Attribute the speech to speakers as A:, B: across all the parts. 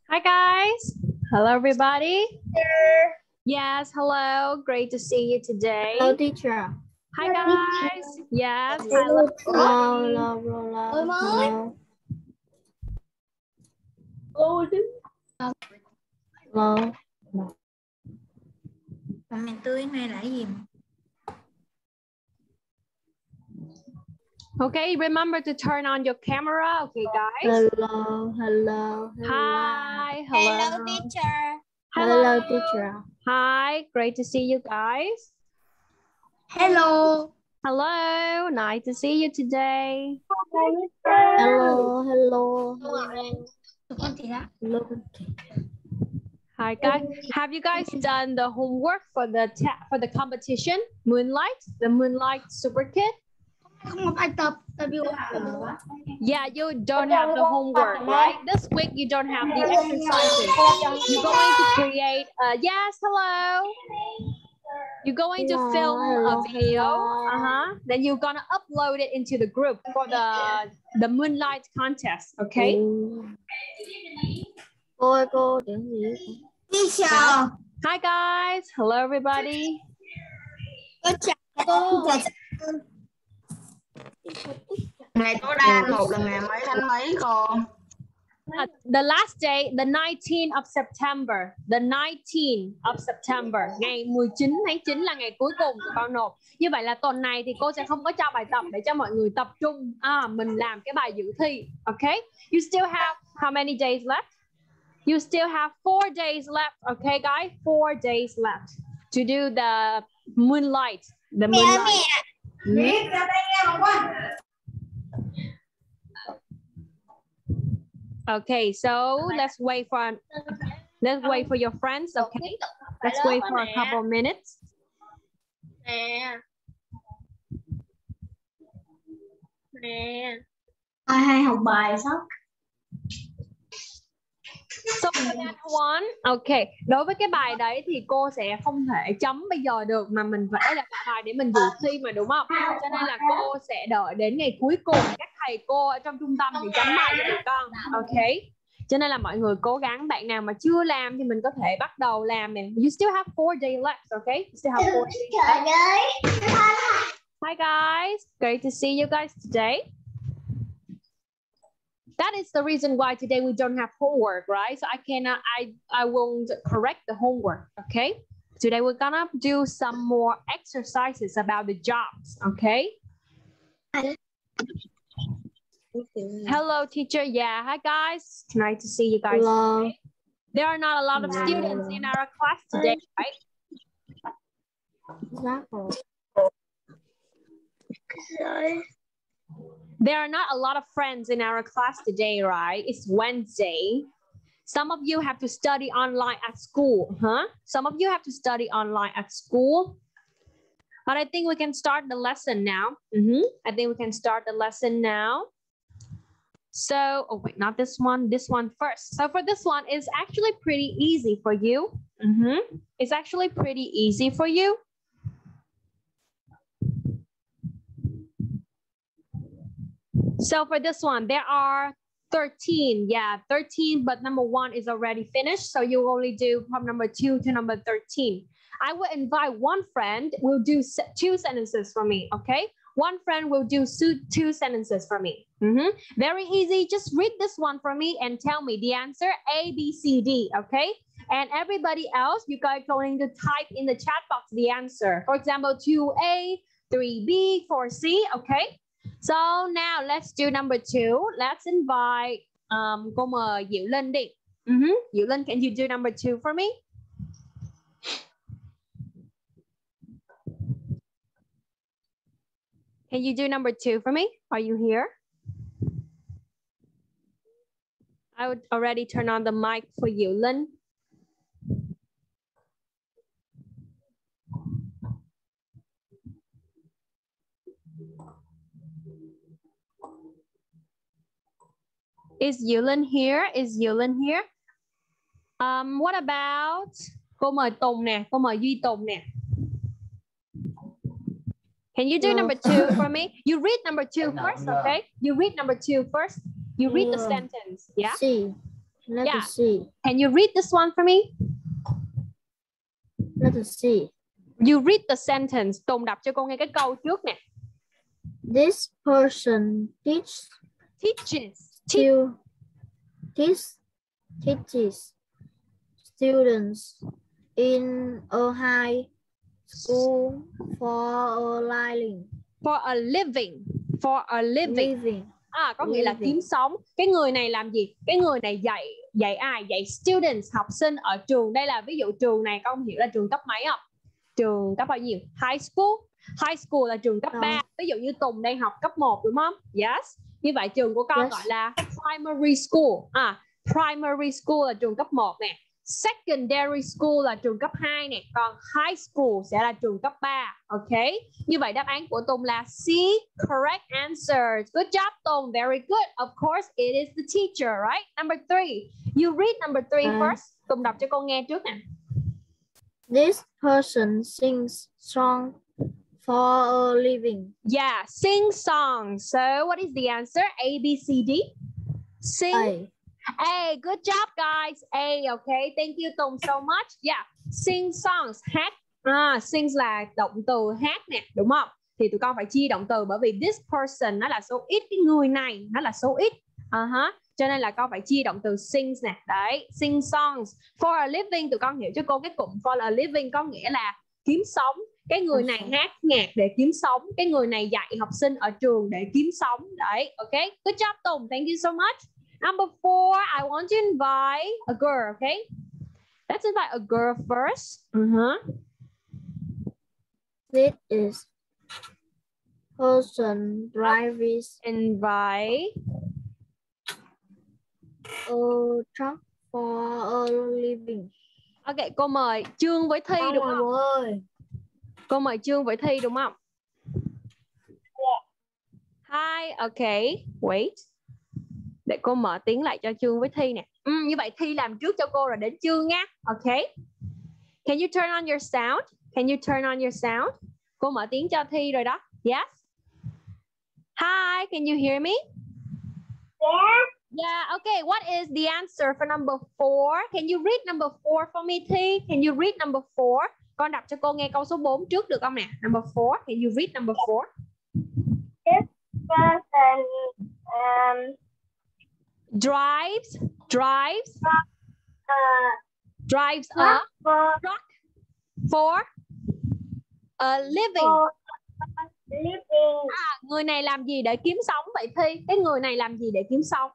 A: Hi guys. Hello everybody.
B: Teacher.
A: Yes, hello. Great to see you today.
B: Hello, teacher.
A: Hi guys. Yes,
B: Hello,
A: hello.
B: hello. Hello.
C: Mẹ tươi này là gì?
A: Okay, remember to turn on your camera. Okay, guys.
B: Hello.
A: Hi. Hello.
C: Teacher.
B: Hello, teacher.
A: Hi. Great to see you guys.
C: Hello.
A: Hello. Nice to see you today.
B: Hello.
C: Tụi con chị đó.
A: Hi guys. Have you guys done the homework for the competition? The Moonlight Super Kid?
C: Không có bài tập.
A: Yeah, you don't have the homework, right? This week you don't have the exercises. You're going to create yes, hello. You're going to film a video. Then you're gonna upload it into the group for the Moonlight contest, okay?
B: Cô điểm gì?
C: Teacher.
A: Hi guys. Hello everybody.
C: Cô chào cô.
D: Ngày tối đa một là ngày mấy tháng mấy cô?
A: The last day, the 19th of September. The 19th of September. Ngày 19 tháng 9 là ngày cuối cùng của con nộp. Như vậy là tuần này thì cô sẽ không có cho bài tập để cho mọi người tập trung. Mình làm cái bài dự thi. Okay? You still have how many days left? You still have 4 days left. Okay, guys? 4 days left to do the moonlight. The moonlight. Okay, so let's wait for your friends, okay? Let's wait for a couple minutes.
C: Ai hay học bài sao?
A: So that one, okay. Đối với cái bài đấy thì cô sẽ không thể chấm bây giờ được mà mình phải là bài để mình dự thi mà, đúng không? Cho nên là cô sẽ đợi đến ngày cuối cùng các thầy cô ở trong trung tâm thì chấm bài cho tụi con, okay? Cho nên là mọi người cố gắng, bạn nào mà chưa làm thì mình có thể bắt đầu làm nè. You still have 4 days left, okay? You still have 4 days left. Hi guys, great to see you guys today. That is the reason why today we don't have homework, right? So I won't correct the homework, okay? Today we're gonna do some more exercises about the jobs, okay? Hello, teacher. Yeah, hi guys. Nice to see you guys.
B: Hello.
A: There are not a lot of students in our class today, right? There are not a lot of friends in our class today, right? It's Wednesday. Some of you have to study online at school, huh? Some of you have to study online at school. But I think we can start the lesson now. I think we can start the lesson now. So, oh wait, not this one first. So for this one, it's actually pretty easy for you. It's actually pretty easy for you. So for this one, there are 13. Yeah, 13, but number 1 is already finished. So you only do from number 2 to number 13. I will invite one friend, will do 2 sentences for me, okay? One friend will do 2 sentences for me. Very easy. Just read this one for me and tell me the answer A, B, C, D, okay? And everybody else, you guys are going to type in the chat box the answer. For example, 2A, 3B, 4C, okay? So now let's do number 2. Let's invite cô mời Diệu Linh đi. Diệu Linh, can you do number 2 for me? Can you do number 2 for me? Are you here? I would already turn on the mic for Diệu Linh. Is Yulin here? Is Yulin here? What about cô mời Tùng nè, cô mời Duy Tùng nè. Can you do number 2 for me? You read number 2 first, okay? You read number 2 first. You read the sentence, yeah?
B: C. Letter
A: Yeah.
B: C.
A: Can you read this one for me?
B: Letter C.
A: You read the sentence. Tùng đọc cho cô nghe cái câu trước nè.
B: This person teaches students in a high school for
A: a living. Có nghĩa là kiếm sống. Cái người này làm gì? Cái người này dạy ai? Dạy students, học sinh ở trường. Đây là ví dụ trường này con hiểu là trường cấp mấy không? Trường cấp bao nhiêu? High school. High school là trường cấp 3. Ví dụ như Tùng đang học cấp 1 đúng không? Yes. Như vậy trường của con gọi là primary school. Primary school là trường cấp 1 nè. Secondary school là trường cấp 2 nè. Còn high school sẽ là trường cấp 3. Ok. Như vậy đáp án của Tùng là C. Correct answer. Good job Tùng. Very good. Of course it is the teacher, right? Number 3. You read number 3 first. Tùng đọc cho con nghe trước nè.
B: This person sings song for a living.
A: Yeah, sing songs. So what is the answer? A, B, C, D? Sing. A. Good job guys. A. Okay. Thank you Tùng so much. Yeah. Sing songs. Hát. Sing là động từ hát nè. Đúng không? Thì tụi con phải chia động từ bởi vì this person nó là số ít. Cái người này nó là số ít. Cho nên là con phải chia động từ sings nè. Đấy. Sing songs. For a living. Tụi con hiểu cho cô cái cụm for a living có nghĩa là kiếm sống. Cái người này hát nhạc để kiếm sống. Cái người này dạy học sinh ở trường để kiếm sống. Đấy. Ok. Good job Tùng. Thank you so much. Number 4, I want to invite a girl, okay? Let's invite a girl first.
B: This is person drives
A: invite
B: a truck for a living.
A: Ok, cô mời Trương với Thi đúng không?
B: Ơi.
A: Cô mời Trương với Thi đúng không? Hi, okay, wait. Để cô mở tiếng lại cho Trương với Thi nè. Như vậy Thi làm trước cho cô rồi đến Trương nha. Okay. Can you turn on your sound? Can you turn on your sound? Cô mở tiếng cho Thi rồi đó. Yes. Hi, can you hear me?
C: Yeah.
A: Yeah, okay. What is the answer for number 4? Can you read number 4 for me, Thi? Can you read number 4? Con đọc cho cô nghe câu số 4 trước được không nè? Number 4. Can you read number 4?
C: This person
A: drives a truck for a living. Người này làm gì để kiếm sống vậy Thi? Cái người này làm gì để kiếm sống?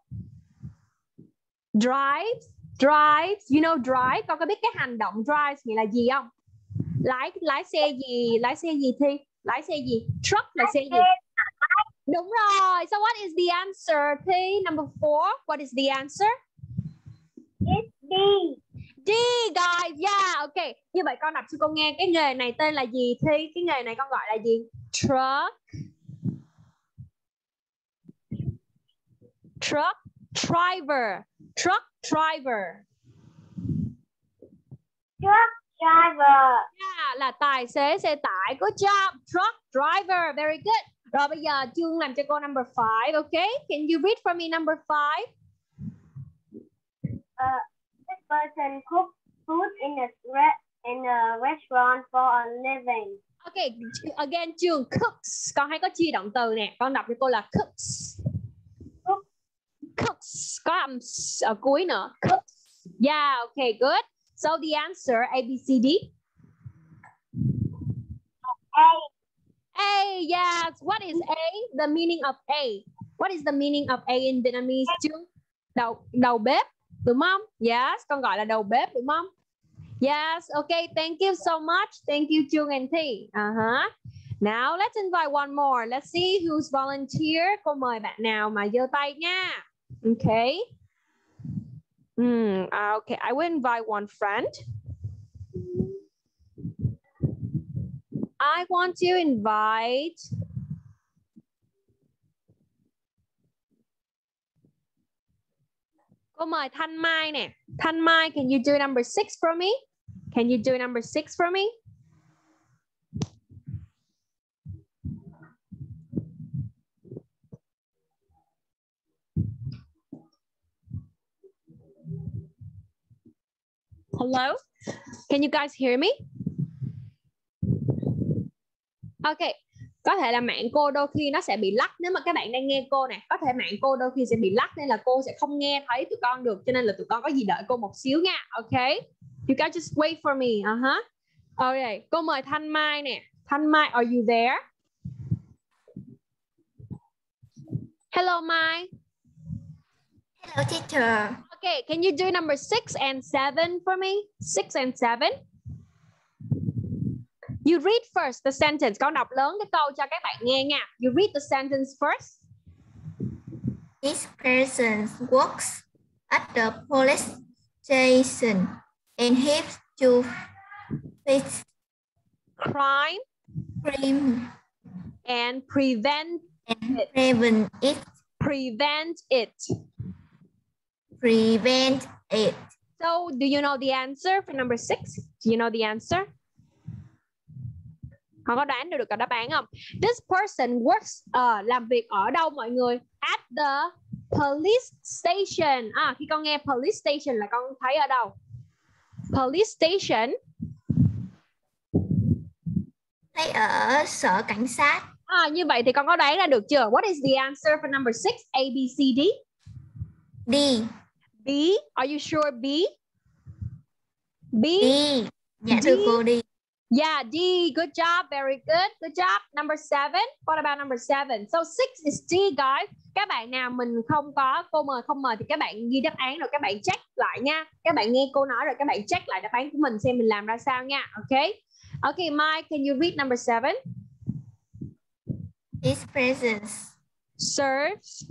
A: Drives, you know drive, con có biết cái hành động drive nghĩa là gì không? Lái xe gì Thi? Lái xe gì? Truck là xe gì? Đúng rồi. So what is the answer, Thi? Number 4. What is the answer?
C: It's D.
A: D, guys. Yeah, okay. Như vậy con đọc cho con nghe cái nghề này tên là gì, Thi? Cái nghề này con gọi là gì? Truck driver. Yeah, là tài xế xe tải. Good job. Truck driver. Very good. Rồi bây giờ Trương làm cho cô number 5, okay? Can you read for me number 5?
C: This person cooks food in a restaurant for a living.
A: Okay, again Trương, cooks. Con hay có chia động từ nè. Con đọc cho cô là cooks. Cooks. Có âm ở cuối nữa. Cooks. Yeah, okay, good. So the answer A, B, C, D.
C: A.
A: A, yes. What is A? The meaning of A. What is the meaning of A in Vietnamese? Trương? Đầu bếp, đúng không? Yes, con gọi là đầu bếp, đúng không? Yes, okay. Thank you so much. Thank you, Trương and Thi. Now let's invite one more. Let's see who's volunteer. Cô mời bạn nào mà giơ tay nha. Okay. Okay, I will invite one friend. I want to invite cô mời Thanh Mai nè. Thanh Mai, can you do number 6 for me? Can you do number 6 for me? Hello? Can you guys hear me? Okay. Có thể là mạng cô đôi khi nó sẽ bị lắc nếu mà các bạn đang nghe cô nè. Có thể mạng cô đôi khi sẽ bị lắc nên là cô sẽ không nghe thấy tụi con được. Cho nên là tụi con có gì đợi cô một xíu nha. Okay? You guys just wait for me. Okay. Cô mời Thanh Mai nè. Thanh Mai, are you there? Hello, Mai.
B: Hello, teacher.
A: Okay, can you do number 6 and 7 for me? 6 and 7. You read first the sentence. Con đọc lớn cái câu cho các bạn nghe nha. You read the sentence first.
B: This person works at the police station and helps to fix
A: Crime and prevent
B: it.
A: Prevent it.
B: Prevent it.
A: So, do you know the answer for number 6? Do you know the answer? Họ có đoán được cả đáp án không? This person works làm việc ở đâu mọi người? At the police station. Khi con nghe police station là con thấy ở đâu? Police station.
B: Thấy ở sở cảnh sát.
A: Như vậy thì con có đoán ra được chưa? What is the answer for number 6? A, B, C, D?
B: D.
A: B. Are you sure B? B.
B: D. Dạ thưa cô D.
A: Yeah, D. Good job. Very good. Good job. Number 7. What about number 7? So 6 is D, guys. Các bạn nào mình không có, cô mời không mời thì các bạn ghi đáp án rồi các bạn check lại nha. Các bạn nghe cô nói rồi các bạn check lại đáp án của mình xem mình làm ra sao nha. Okay. Okay, Mike, can you read number 7?
B: This person
A: serves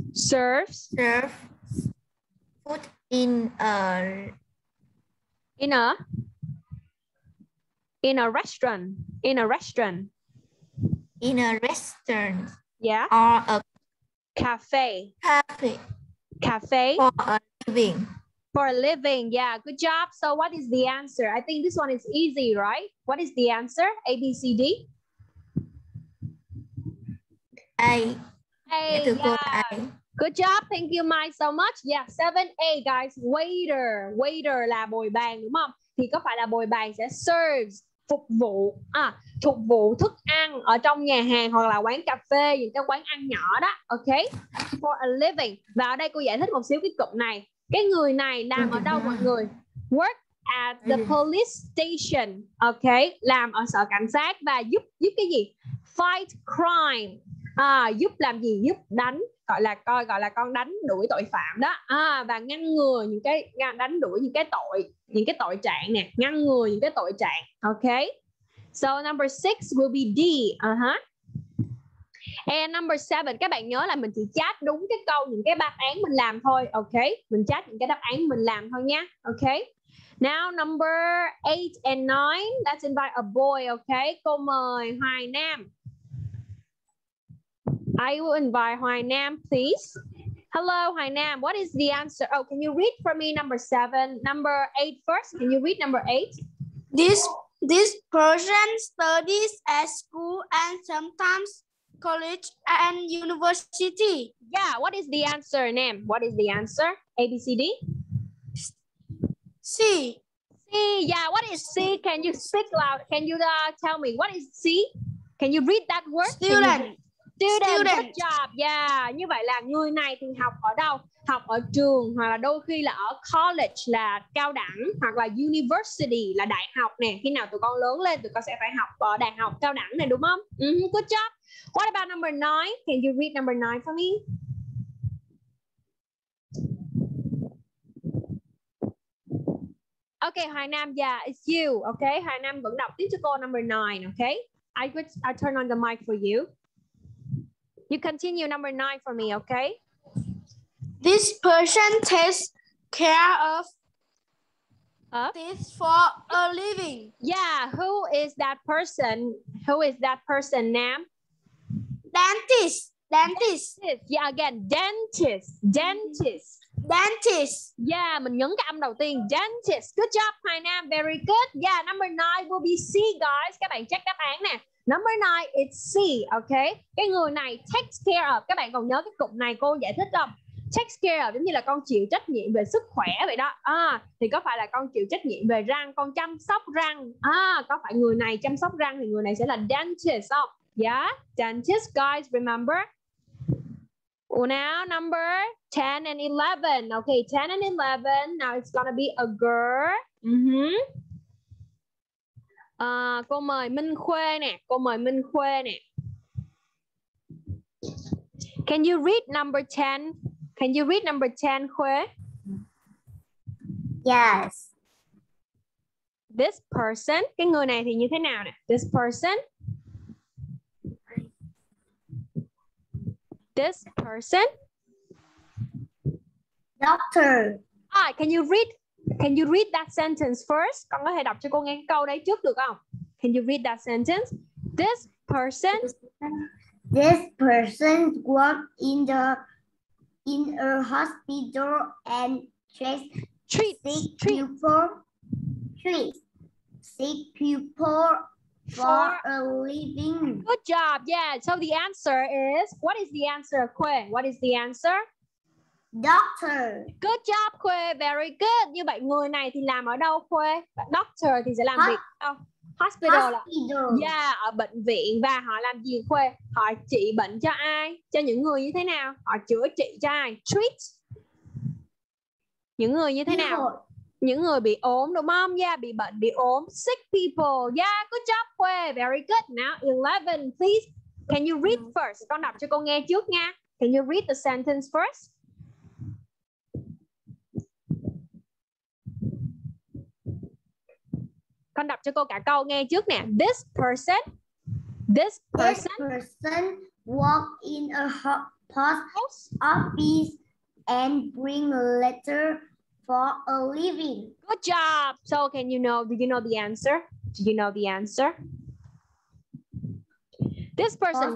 B: food in a
A: restaurant. In a restaurant. Yeah.
B: Or a
A: cafe.
B: For a living.
A: For a living. Yeah, good job. So what is the answer? I think this one is easy, right? What is the answer? A, B, C, D?
B: A.
A: Yeah. Good job. Thank you, Mike, so much. Yeah, 7A, guys. Waiter. Waiter là bồi bàn, đúng không? Thì có phải là bồi bàn sẽ serves, phục vụ. Phục vụ thức ăn ở trong nhà hàng hoặc là quán cà phê, những cái quán ăn nhỏ đó. Ok. For a living. Và ở đây cô giải thích một xíu cái cụm này. Cái người này làm ở đâu mọi người? Work at the police station. Ok. Làm ở sở cảnh sát và giúp cái gì? Fight crime. Giúp làm gì? Giúp đánh, gọi là con đánh đuổi tội phạm đó, và ngăn ngừa những cái đánh đuổi những cái tội trạng nè, ngăn ngừa những cái tội trạng. Ok, so number 6 will be D. And number 7, các bạn nhớ là mình chỉ chat đúng cái câu, những cái đáp án mình làm thôi. Ok, mình chat những cái đáp án mình làm thôi nha. Ok, now number 8 and 9, let's invite a boy. Ok, cô mời Hoài Nam. I will invite Hoài Nam, please. Hello, Hoài Nam. What is the answer? Oh, can you read for me number 7, number 8 first? Can you read number 8?
E: This person studies at school and sometimes college and university.
A: Yeah. What is the answer, Nam? What is the answer? A, B, C, D?
E: C.
A: C. Yeah. What is C? Can you speak loud? Can you tell me what is C? Can you read that word?
E: Student.
A: Good job. Yeah. Như vậy là người này thì học ở đâu? Học ở trường, hoặc là đôi khi là ở college là cao đẳng, hoặc là university là đại học nè. Khi nào tụi con lớn lên tụi con sẽ phải học ở đại học cao đẳng này, đúng không? Good job. What about number 9? Can you read number 9 for me? Okay, Hoài Nam, yeah, it's you. Okay, Hoài Nam vẫn đọc tiếp cho cô number 9. Okay, I turn on the mic for you. You continue number 9 for me, okay?
E: This person takes care of this for a living.
A: Yeah, who is that person? Who is that person, Nam?
E: Dentist.
A: Yeah, again, dentist. Yeah, mình nhấn cái âm đầu tiên, dentist. Good job, Hoài Nam, very good. Yeah, number 9 will be C, guys. Các bạn check đáp án nè. Number 9, it's C, okay? Cái người này takes care of. Các bạn còn nhớ cái cụm này cô giải thích không? takes care of giống như là con chịu trách nhiệm về sức khỏe vậy đó. Thì có phải là con chịu trách nhiệm về răng, con chăm sóc răng. Có phải người này chăm sóc răng thì người này sẽ là dentist không? Yeah, dentist guys, remember? Now number 10 and 11. Okay, 10 and 11. Now it's gonna be a girl. Cô mời Minh Khuê nè. Cô mời Minh Khuê nè. Can you read number 10? Can you read number 10, Khuê?
B: Yes.
A: This person. Cái người này thì như thế nào nè? This person. This person.
B: Doctor.
A: Can you read that sentence first? Con có thể đọc cho cô nghe cái câu đấy trước được không? Can you read that sentence? This person.
B: This person worked in a hospital and treats sick people for a living.
A: Good job. Yeah. So the answer is, what is the answer, Khuê? What is the answer?
B: Doctor.
A: Good job, Khuê. Very good. Như vậy người này thì làm ở đâu, Khuê? Doctor thì sẽ làm việc ở đâu? Hospital là yeah, ở bệnh viện. Và họ làm gì, Khuê? Họ trị bệnh cho ai? Cho những người như thế nào? Họ chữa trị cho ai? Treat. Những người như thế nào? Những người bị ốm đúng không? Yeah, bị bệnh, bị ốm. Sick people. Yeah, good job, Khuê. Very good. Now 11, please. Can you read first? Con đọc cho cô nghe trước nha. Can you read the sentence first? Con đọc cho cô cả câu nghe trước nè. This person
B: work in a post office and bring a letter for a living.
A: Good job. So do you know the answer? Do you know the answer? This person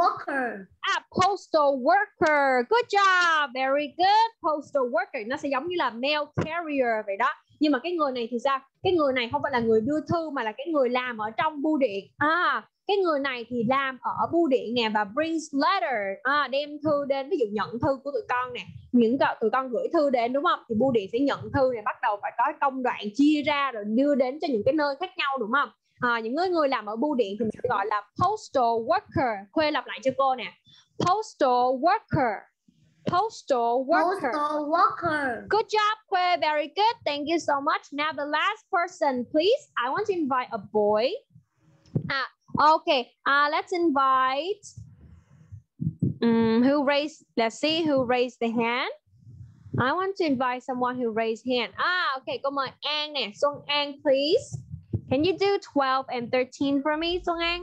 A: postal worker. Good job. Very good. Postal worker. Nó sẽ giống như là mail carrier vậy đó. Nhưng mà cái người này thì sao? Cái người này không phải là người đưa thư mà là cái người làm ở trong bưu điện. Cái người này thì làm ở bưu điện nè và brings letter, đem thư đến, ví dụ nhận thư của tụi con nè, tụi con gửi thư đến đúng không? Thì bưu điện sẽ nhận thư này, bắt đầu phải có công đoạn chia ra rồi đưa đến cho những cái nơi khác nhau đúng không? Những người làm ở bưu điện thì mình gọi là postal worker. Khuê lặp lại cho cô nè. Postal worker. Postal worker. Good job, Khuê. Very good. Thank you so much. Now the last person, please. I want to invite a boy. Okay. Let's invite. Let's see who raised the hand. I want to invite someone who raised hand. Okay. Cô mời An nè. Xuân An, please. Can you do 12 and 13 for me, Xuân An?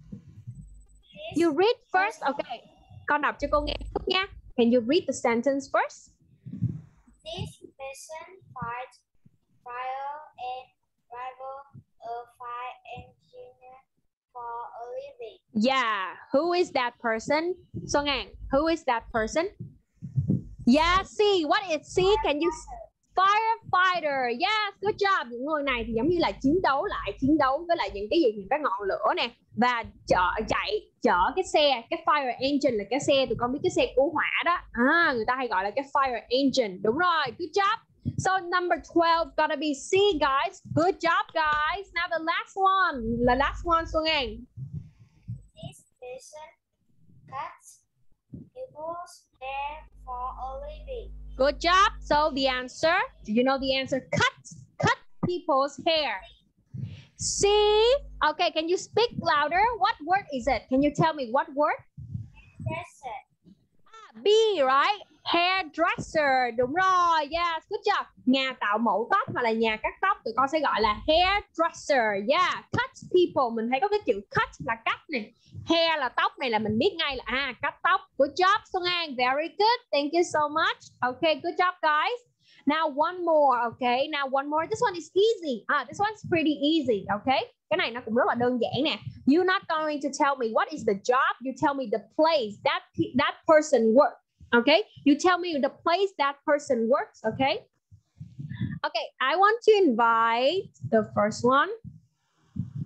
A: You read first. Okay. Con đọc cho cô nghe trước nha. Can you read the sentence first?
C: This person fights fire and driver a fire engineer for a living.
A: Yeah, who is that person? Xuân An, who is that person? Yeah, C. What is C? Can you firefighter? Yes, good job. Những người này thì giống như là chiến đấu với lại những cái ngọn lửa nè và chở cái xe, cái fire engine là cái xe, tụi con biết cái xe cứu hỏa đó. Người ta hay gọi là cái fire engine. Đúng rồi, good job. So number 12 gotta be C, guys. Good job, guys. Now the last one, Xuân An.
C: This person cuts people's hair for a living.
A: Good job. So the answer, do you know the answer? Cut people's hair. C. Okay, can you speak louder? What word is it? Can you tell me what word?
C: Hairdresser.
A: B, right? Hairdresser. Đúng rồi. Yes, good job. Nhà tạo mẫu tóc hoặc là nhà cắt tóc tụi con sẽ gọi là hairdresser. Yeah, cut people. Mình thấy có cái chữ cut là cắt này. Hair là tóc này là mình biết ngay là cắt tóc. Good job, Xuân An. Very good. Thank you so much. Okay, good job, guys. Now one more, okay? Now one more. This one is easy. This one's pretty easy, okay? Cái này nó cũng rất là đơn giản nè. You're not going to tell me what is the job. You tell me the place that person works. Okay? You tell me the place that person works, okay? Okay, I want to invite the first one.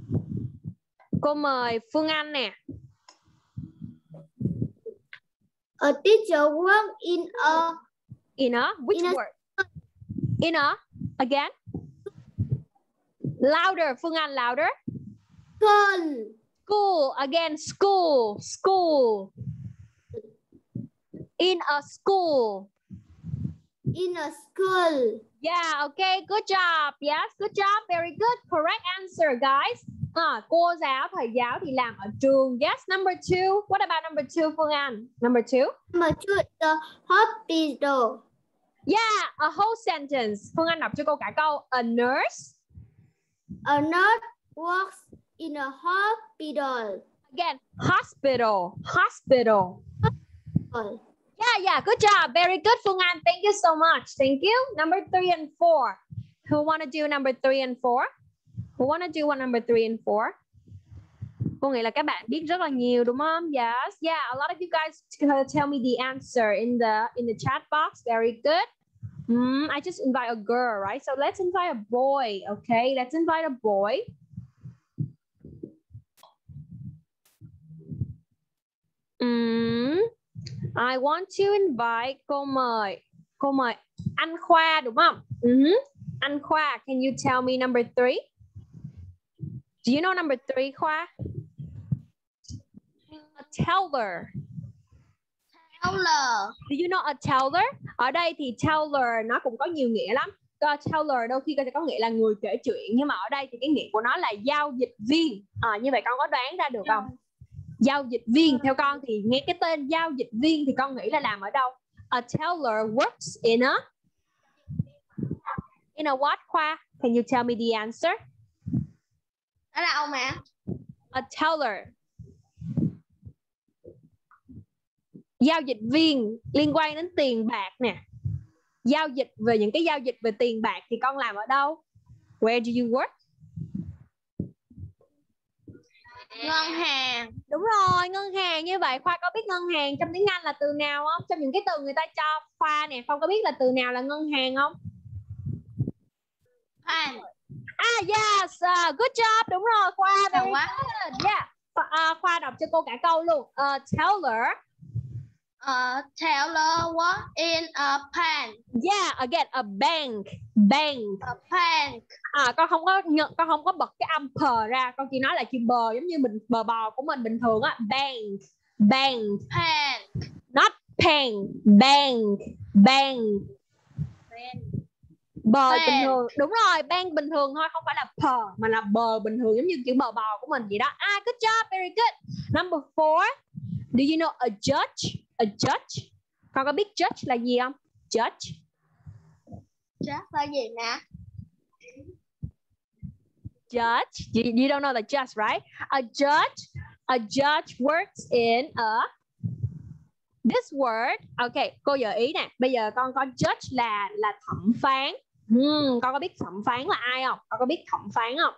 A: Cô mời Phương Anh nè.
B: A teacher works in a
A: which word? In a again. Louder, Phương Anh, louder.
B: school.
A: School again. School. In a school.
B: In a school.
A: Yeah, okay, good job. Yes, good job. Very good. Correct answer, guys. Cô giáo, thầy giáo thì làm ở trường. Yes, number 2. What about number 2, Phương Anh? Number 2.
B: Number 2, the hospital.
A: Yeah, a whole sentence. Phương Anh đọc cho cô cả câu. A nurse.
B: A nurse works in a hospital.
A: Again, hospital. Yeah, good job. Very good, Phương Anh. Thank you so much. Thank you. Number 3 and 4. Who want to do number 3 and 4? Who want to do one number 3 and 4? Cô nghĩ là các bạn biết rất là nhiều đúng không? Yes. Yeah, a lot of you guys tell me the answer in the chat box. Very good. I just invite a girl, right? So let's invite a boy, okay? Let's invite a boy. I want to invite, cô mời anh Khoa đúng không? Anh Khoa, can you tell me number 3? Do you know number 3, Khoa? A teller. Do you know a teller? Ở đây thì teller nó cũng có nhiều nghĩa lắm. Teller đôi khi sẽ có nghĩa là người kể chuyện, nhưng mà ở đây thì cái nghĩa của nó là giao dịch viên. Như vậy con có đoán ra được không? Giao dịch viên, theo con thì nghe cái tên giao dịch viên thì con nghĩ là làm ở đâu? A teller works in a what, Khoa? Can you tell me the answer?
E: Ở đâu mà?
A: A teller. Giao dịch viên liên quan đến tiền bạc nè. Giao dịch về những cái giao dịch về tiền bạc thì con làm ở đâu? Where do you work?
E: Ngân hàng.
A: Đúng rồi, ngân hàng. Như vậy Khoa có biết ngân hàng trong tiếng Anh là từ nào không? Trong những cái từ người ta cho Khoa nè, Khoa có biết là từ nào là ngân hàng không?
E: Bank.
A: Yes, good job. Đúng rồi, Khoa. Very good. Yeah. Khoa đọc cho cô cả câu luôn. A teller.
E: A teller works in a bank.
A: Yeah, again, a bank.
E: A bank.
A: Con không có bật cái âm p ra, con chỉ nói là chữ bờ giống như mình bờ bò của mình bình thường á. Bank. Not pen. Bank. Bờ bình thường. Đúng rồi, bank bình thường thôi, không phải là p mà là bờ bình thường giống như chữ bờ bò của mình vậy đó. Good job, very good. Number 4. Do you know a judge? A judge. Con có biết judge là gì không? Judge
E: là gì nè?
A: Judge. You don't know the judge, right? A judge works in a. This word. Okay, cô gợi ý nè. Bây giờ con có judge là thẩm phán. Con có biết thẩm phán là ai không? Con có biết thẩm phán không?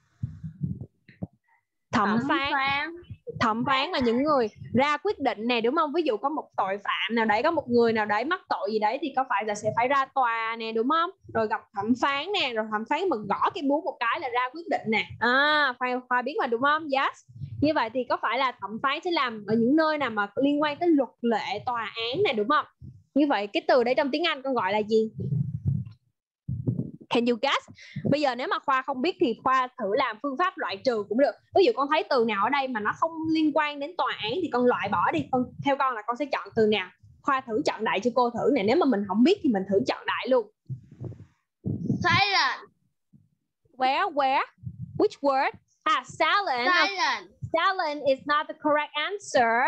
A: Thẩm phán là những người ra quyết định nè, đúng không? Ví dụ có một tội phạm nào đấy, có một người nào đấy mắc tội gì đấy thì có phải là sẽ phải ra tòa nè, đúng không? Rồi gặp thẩm phán nè, rồi thẩm phán mà gõ cái búa một cái là ra quyết định nè. Khoa biết mà đúng không? Yes. Như vậy thì có phải là thẩm phán sẽ làm ở những nơi nào mà liên quan tới luật lệ, tòa án này, đúng không? Như vậy cái từ đấy trong tiếng Anh con gọi là gì? Can you guess? Bây giờ nếu mà Khoa không biết thì Khoa thử làm phương pháp loại trừ cũng được. Ví dụ con thấy từ nào ở đây mà nó không liên quan đến tòa án thì con loại bỏ đi. Theo con là con sẽ chọn từ nào? Khoa thử chọn đại cho cô thử nè. Nếu mà mình không biết thì mình thử chọn đại luôn.
E: Silent.
A: Where? Which word? Silent. Silent is not the correct answer.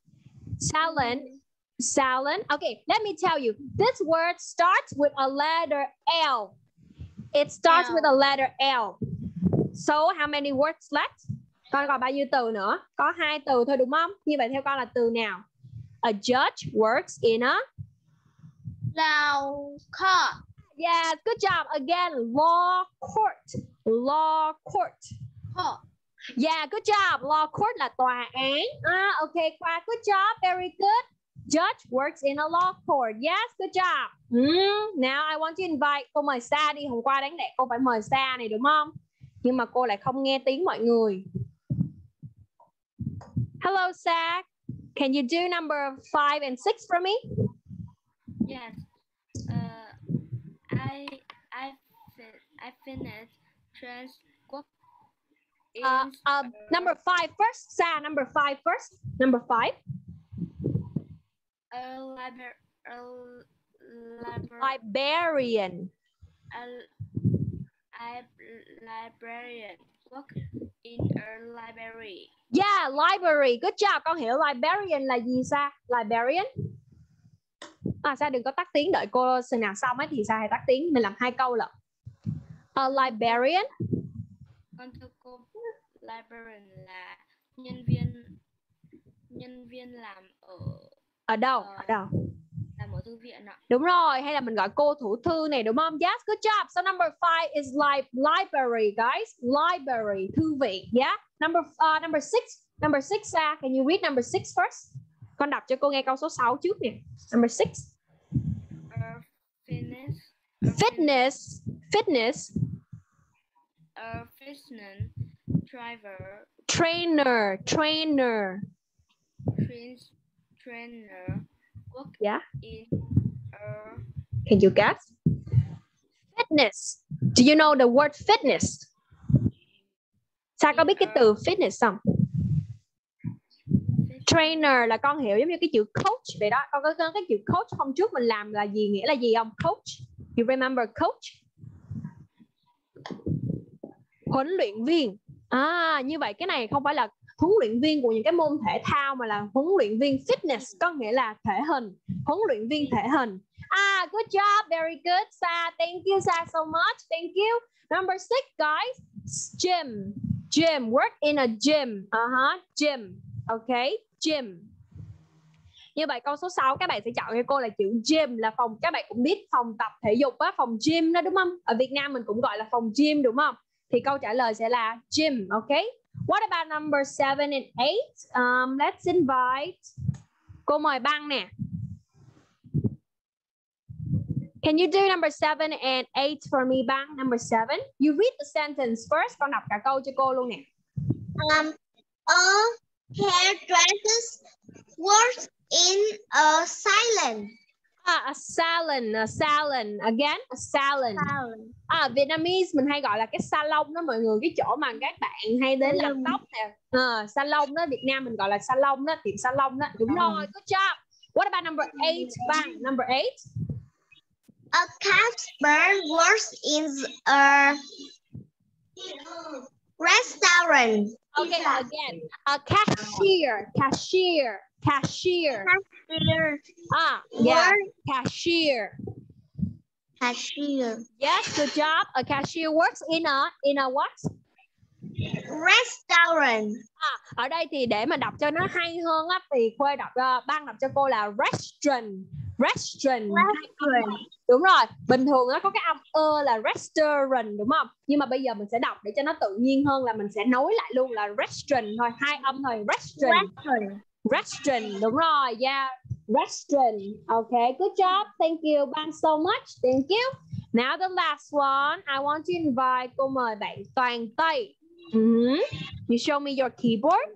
A: Silent. Okay, let me tell you. This word starts with a letter L. It starts with a letter L. So how many words left? Con còn bao nhiêu từ nữa? Có 2 từ thôi đúng không? Như vậy theo con là từ nào? A judge works in a
E: law court.
A: Yes, good job. Again, law court. Yeah, good job. Law court là tòa án. Okay, Khoa, good job. Very good. Judge works in a law court. Yes, good job. Now I want to invite. Cô mời Sa đi. Hôm qua đáng lẽ cô phải mời Sa này đúng không? Nhưng mà cô lại không nghe tiếng mọi người. Hello, Sa. Can you do number 5 and 6 for me?
F: Yes. I finished transport.
A: Number 5 first. Sa, number 5 first. Number 5. Librarian.
F: Librarian work in a library.
A: Yeah, library. Good job. Con hiểu librarian là gì Sa? Librarian. Sa đừng có tắt tiếng, đợi cô xin nào xong ấy thì Sa hãy tắt tiếng. Mình làm 2 câu lận. Librarian.
F: Con thưa cô, librarian là nhân viên làm
A: ở đâu? Ở đâu?
F: Làm ở thư viện ạ.
A: Đúng rồi, hay là mình gọi cô thủ thư này đúng không? Yes, good job. So number 5 is library, guys. Library, thư viện. Yeah. Number 6. Number 6, Sa, can you read number 6 first? Con đọc cho cô nghe câu số 6 trước nè. Number 6. Fitness. Trainer.
F: Work
A: yeah.
F: in
A: Can you guess? Fitness. Do you know the word fitness? Sa có biết cái từ fitness không? Trainer là con hiểu giống như cái chữ coach vậy đó. Con có cái chữ coach hôm trước mình làm là gì, nghĩa là gì không? Coach. You remember coach? Huấn luyện viên. Như vậy cái này không phải là huấn luyện viên của những cái môn thể thao mà là huấn luyện viên fitness, có nghĩa là thể hình, huấn luyện viên thể hình. Good job, very good, Sa. Thank you, Sa, so much. Thank you. Number 6, guys. Gym. Work in a gym. Gym. Okay, gym. Như vậy câu số 6 các bạn sẽ chọn cho cô là chữ gym, là phòng, các bạn cũng biết phòng tập thể dục á, phòng gym đó đúng không? Ở Việt Nam mình cũng gọi là phòng gym đúng không? Thì câu trả lời sẽ là gym, okay? What about number 7 and 8? Let's invite. Cô mời Băng nè. Can you do number 7 and 8 for me, Băng? Number 7. You read the sentence first. Con đọc cả câu cho cô luôn nè.
E: A hairdresser works in a salon.
A: A salon. Again, a salon. Vietnamese mình hay gọi là cái salon đó mọi người, cái chỗ mà các bạn hay đến làm tóc nè. Salon đó, Việt Nam mình gọi là salon đó, tiệm salon đó. Đúng rồi, good job. What about number 8, Bang? Number 8.
E: A cashier works in a restaurant.
A: Okay, again. A cashier. Cashier. Yeah, cashier. Yes, good job. A cashier works in a what?
E: Restaurant.
A: Ở đây thì để mà đọc cho nó hay hơn á, thì Khuê đọc, Ban đọc cho cô là restaurant. Đúng rồi, bình thường nó có cái âm là restaurant đúng không? Nhưng mà bây giờ mình sẽ đọc để cho nó tự nhiên hơn là mình sẽ nối lại luôn là restaurant thôi, 2 âm thôi, restaurant, đúng rồi, yeah, restaurant. Okay, good job, thank you Ban so much, thank you. Now the last one, I want to invite, cô mời bạn Toàn Tây. You show me your keyboard.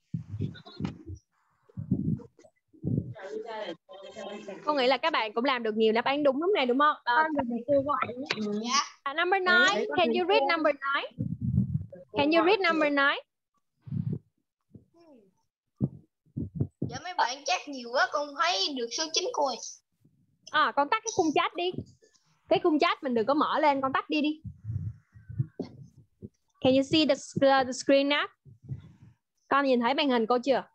A: Cô nghĩ là các bạn cũng làm được nhiều đáp án đúng lúc này đúng không? Number 9, can you read number 9? Can you read number 9?
E: Dạ mấy bạn chat nhiều quá con thấy được số 9 rồi.
A: Con tắt cái khung chat đi. Cái khung chat mình đừng có mở lên, con tắt đi. Can you see the screen now? Con nhìn thấy màn hình cô chưa?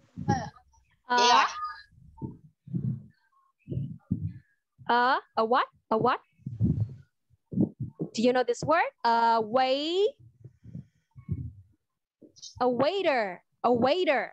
A: A what? A what? Do you know this word? A waiter. A waiter.
E: A waiter.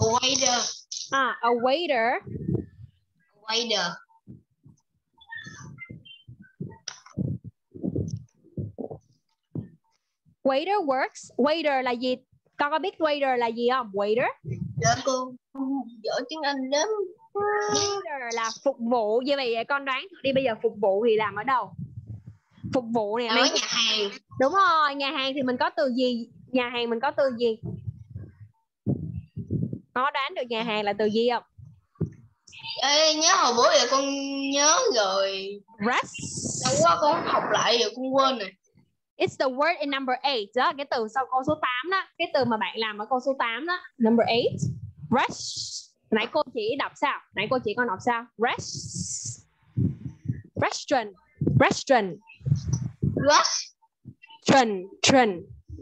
A: Waiter works. Waiter là gì? Con có biết waiter là gì không? Waiter.
E: Dạ cô. Giỏi tiếng Anh lắm.
A: Waiter là phục vụ. Vậy con đoán thử đi, bây giờ phục vụ thì làm ở đâu? Phục vụ này.
E: Ở nhà hàng.
A: Đúng rồi, nhà hàng thì mình có từ gì? Nhà hàng mình có từ gì? Có đoán được nhà hàng là từ gì không?
E: Ê, nhớ hồi bữa giờ con nhớ rồi.
A: Rest.
E: Lâu quá con học lại rồi con quên rồi.
A: It's the word in number 8 đó, cái từ sau câu số 8 đó, cái từ mà bạn làm ở câu số 8 đó, number 8. Rest. Nãy cô chỉ đọc sao? Nãy cô chỉ con đọc sao? Rest. Restaurant. Restaurant. Restaurant.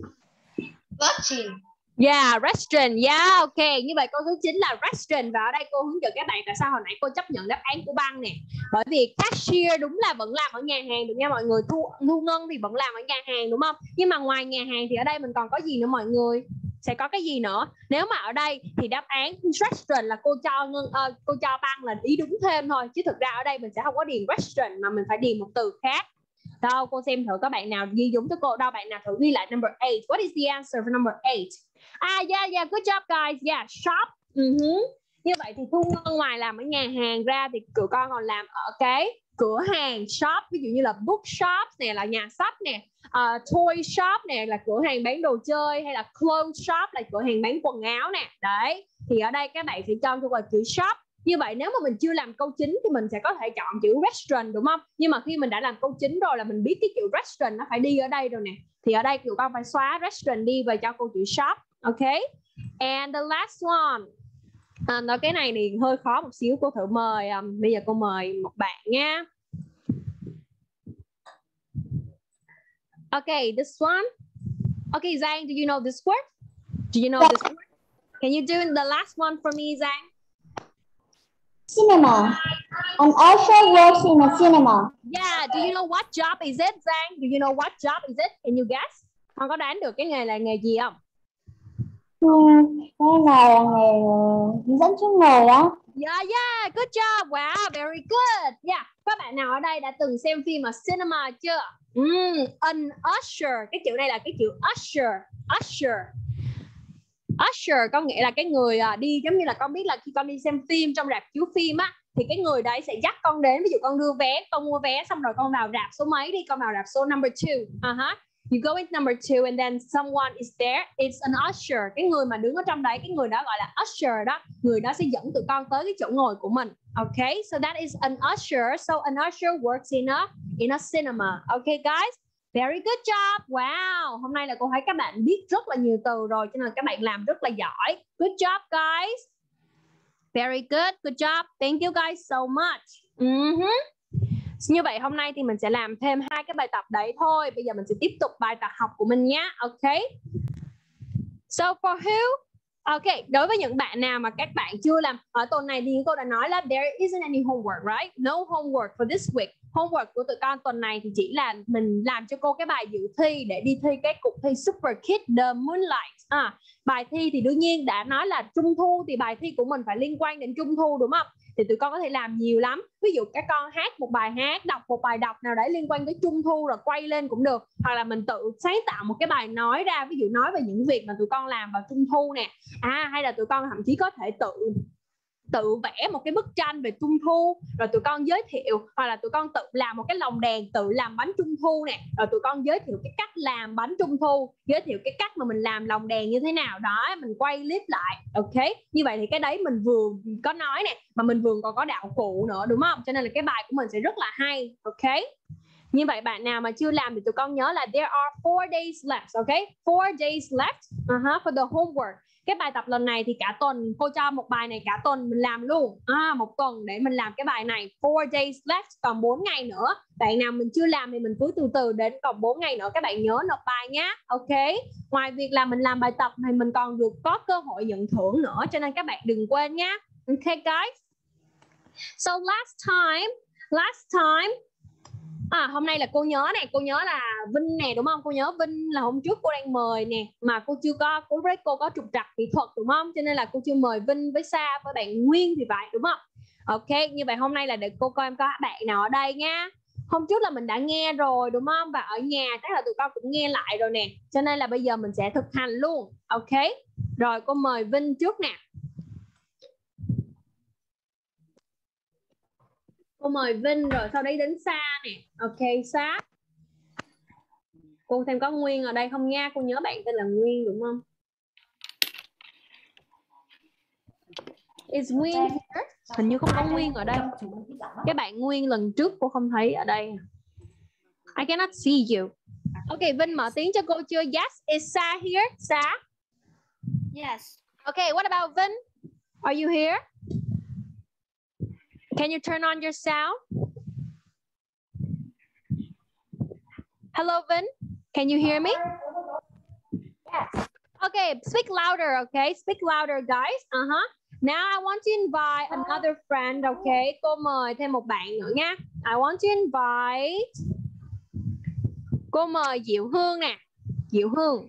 A: Yeah, restaurant. Yeah, ok. Như vậy câu số 9 là restaurant. Và ở đây cô hướng dẫn các bạn tại sao hồi nãy cô chấp nhận đáp án của Băng nè. Bởi vì cashier đúng là vẫn làm ở nhà hàng được nha mọi người. Thu ngân thì vẫn làm ở nhà hàng đúng không? Nhưng mà ngoài nhà hàng thì ở đây mình còn có gì nữa mọi người? Sẽ có cái gì nữa? Nếu mà ở đây thì đáp án restaurant là cô cho Băng là ý đúng thêm thôi. Chứ thực ra ở đây mình sẽ không có điền restaurant mà mình phải điền một từ khác. Đâu, cô xem thử có bạn nào ghi đúng cho cô. Đâu, bạn nào thử ghi lại number 8. What is the answer for number 8? Yeah, good job guys. Yeah, shop. Như vậy thì Thu Ngân ngoài làm ở nhà hàng ra thì tụi con còn làm ở cái cửa hàng shop. Ví dụ như là bookshop nè, là nhà sách nè, toy shop nè, là cửa hàng bán đồ chơi, hay là clothes shop là cửa hàng bán quần áo nè. Đấy, thì ở đây các bạn sẽ cho tôi vào chữ shop. Như vậy nếu mà mình chưa làm câu chính thì mình sẽ có thể chọn chữ restaurant đúng không? Nhưng mà khi mình đã làm câu chính rồi là mình biết cái chữ restaurant nó phải đi ở đây rồi nè. Thì ở đây tụi con phải xóa restaurant đi và cho câu chữ shop. Ok. And the last one. Nói cái này thì hơi khó một xíu. Cô thử mời bây giờ cô mời một bạn nha. Okay, this one. Okay, Giang, do you know this word? Do you know this word? Can you do the last one for me, Giang?
B: Cinema. An usher works in a cinema.
A: Yeah, do you know what job is it, Giang? Do you know what job is it? Can you guess? Con có đoán được cái nghề là nghề gì không?
B: Cái này là nghề hướng dẫn chuyên nghề đó.
A: Yeah, good job. Wow, very good. Yeah, các bạn nào ở đây đã từng xem phim ở cinema chưa? An usher, cái chữ này là cái chữ usher. Usher có nghĩa là cái người đi, giống như là con biết là khi con đi xem phim trong rạp chiếu phim á, thì cái người đấy sẽ dắt con đến, ví dụ con đưa vé, con mua vé xong rồi con vào rạp số mấy đi, con vào rạp số number 2. You go in number 2 and then someone is there. It's an usher. Cái người mà đứng ở trong đấy, cái người đó gọi là usher đó. Người đó sẽ dẫn tụi con tới cái chỗ ngồi của mình. Okay, so that is an usher. So an usher works in a cinema. Okay, guys. Very good job. Wow. Hôm nay là cô thấy các bạn biết rất là nhiều từ rồi, cho nên các bạn làm rất là giỏi. Good job, guys. Very good. Good job. Thank you guys so much. Như vậy hôm nay thì mình sẽ làm thêm 2 cái bài tập đấy thôi. Bây giờ mình sẽ tiếp tục bài tập học của mình nhé. Ok. So for who? Ok, đối với những bạn nào mà các bạn chưa làm, ở tuần này thì cô đã nói là there isn't any homework, right? No homework for this week. Homework của tụi con tuần này thì chỉ là mình làm cho cô cái bài dự thi để đi thi cái cuộc thi Super Kids The Moonlight. Bài thi thì đương nhiên đã nói là Trung thu thì bài thi của mình phải liên quan đến Trung thu đúng không? Thì tụi con có thể làm nhiều lắm. Ví dụ các con hát một bài hát, đọc một bài đọc nào đấy liên quan tới Trung thu rồi quay lên cũng được. Hoặc là mình tự sáng tạo một cái bài nói ra, ví dụ nói về những việc mà tụi con làm vào Trung thu nè. Hay là tụi con thậm chí có thể tự vẽ một cái bức tranh về Trung thu rồi tụi con giới thiệu, hoặc là tụi con tự làm một cái lồng đèn, tự làm bánh Trung thu nè, rồi tụi con giới thiệu cái cách làm bánh Trung thu, giới thiệu cái cách mà mình làm lồng đèn như thế nào đó, mình quay clip lại. Ok, như vậy thì cái đấy mình vừa có nói nè, mà mình vừa còn có đạo cụ nữa đúng không? Cho nên là cái bài của mình sẽ rất là hay. Ok, như vậy bạn nào mà chưa làm thì tụi con nhớ là there are 4 days left. Ok, 4 days left for the homework. Cái bài tập lần này thì cả tuần cô cho một bài này cả tuần mình làm luôn. Một tuần để mình làm cái bài này. 4 days left, còn 4 ngày nữa. Bạn nào mình chưa làm thì mình cứ từ từ đến còn 4 ngày nữa các bạn nhớ nộp bài nhé. Ok. Ngoài việc là mình làm bài tập thì mình còn được có cơ hội nhận thưởng nữa, cho nên các bạn đừng quên nhé. Ok guys. So last time hôm nay là cô nhớ nè, cô nhớ là Vinh nè đúng không? Cô nhớ Vinh là hôm trước cô đang mời nè, mà cô chưa có, cô có trục trặc kỹ thuật đúng không? Cho nên là cô chưa mời Vinh với Sa với bạn Nguyên thì phải đúng không? Ok, như vậy hôm nay là để cô coi em có bạn nào ở đây nha. Hôm trước là mình đã nghe rồi đúng không? Và ở nhà chắc là tụi con cũng nghe lại rồi nè. Cho nên là bây giờ mình sẽ thực hành luôn. Ok, rồi cô mời Vinh trước nè. Cô mời Vinh rồi sau đấy đến Sa nè. Ok, Sa. Cô xem có Nguyên ở đây không nha. Cô nhớ bạn tên là Nguyên đúng không? Is Nguyên here? Hình như không có Nguyên ở đây. Cái bạn Nguyên lần trước cô không thấy ở đây. I cannot see you. Okay, Vinh mở tiếng cho cô chưa? Yes, is Sa here? Sa?
F: Yes.
A: Okay, what about Vinh? Are you here? Can you turn on your sound? Hello, Vinh. Can you hear me?
B: Yes.
A: Okay, speak louder, okay? Speak louder, guys. Now I want to invite another friend, okay? Cô mời thêm một bạn nữa nha. I want to invite... Cô mời Diệu Hương nè. Diệu Hương.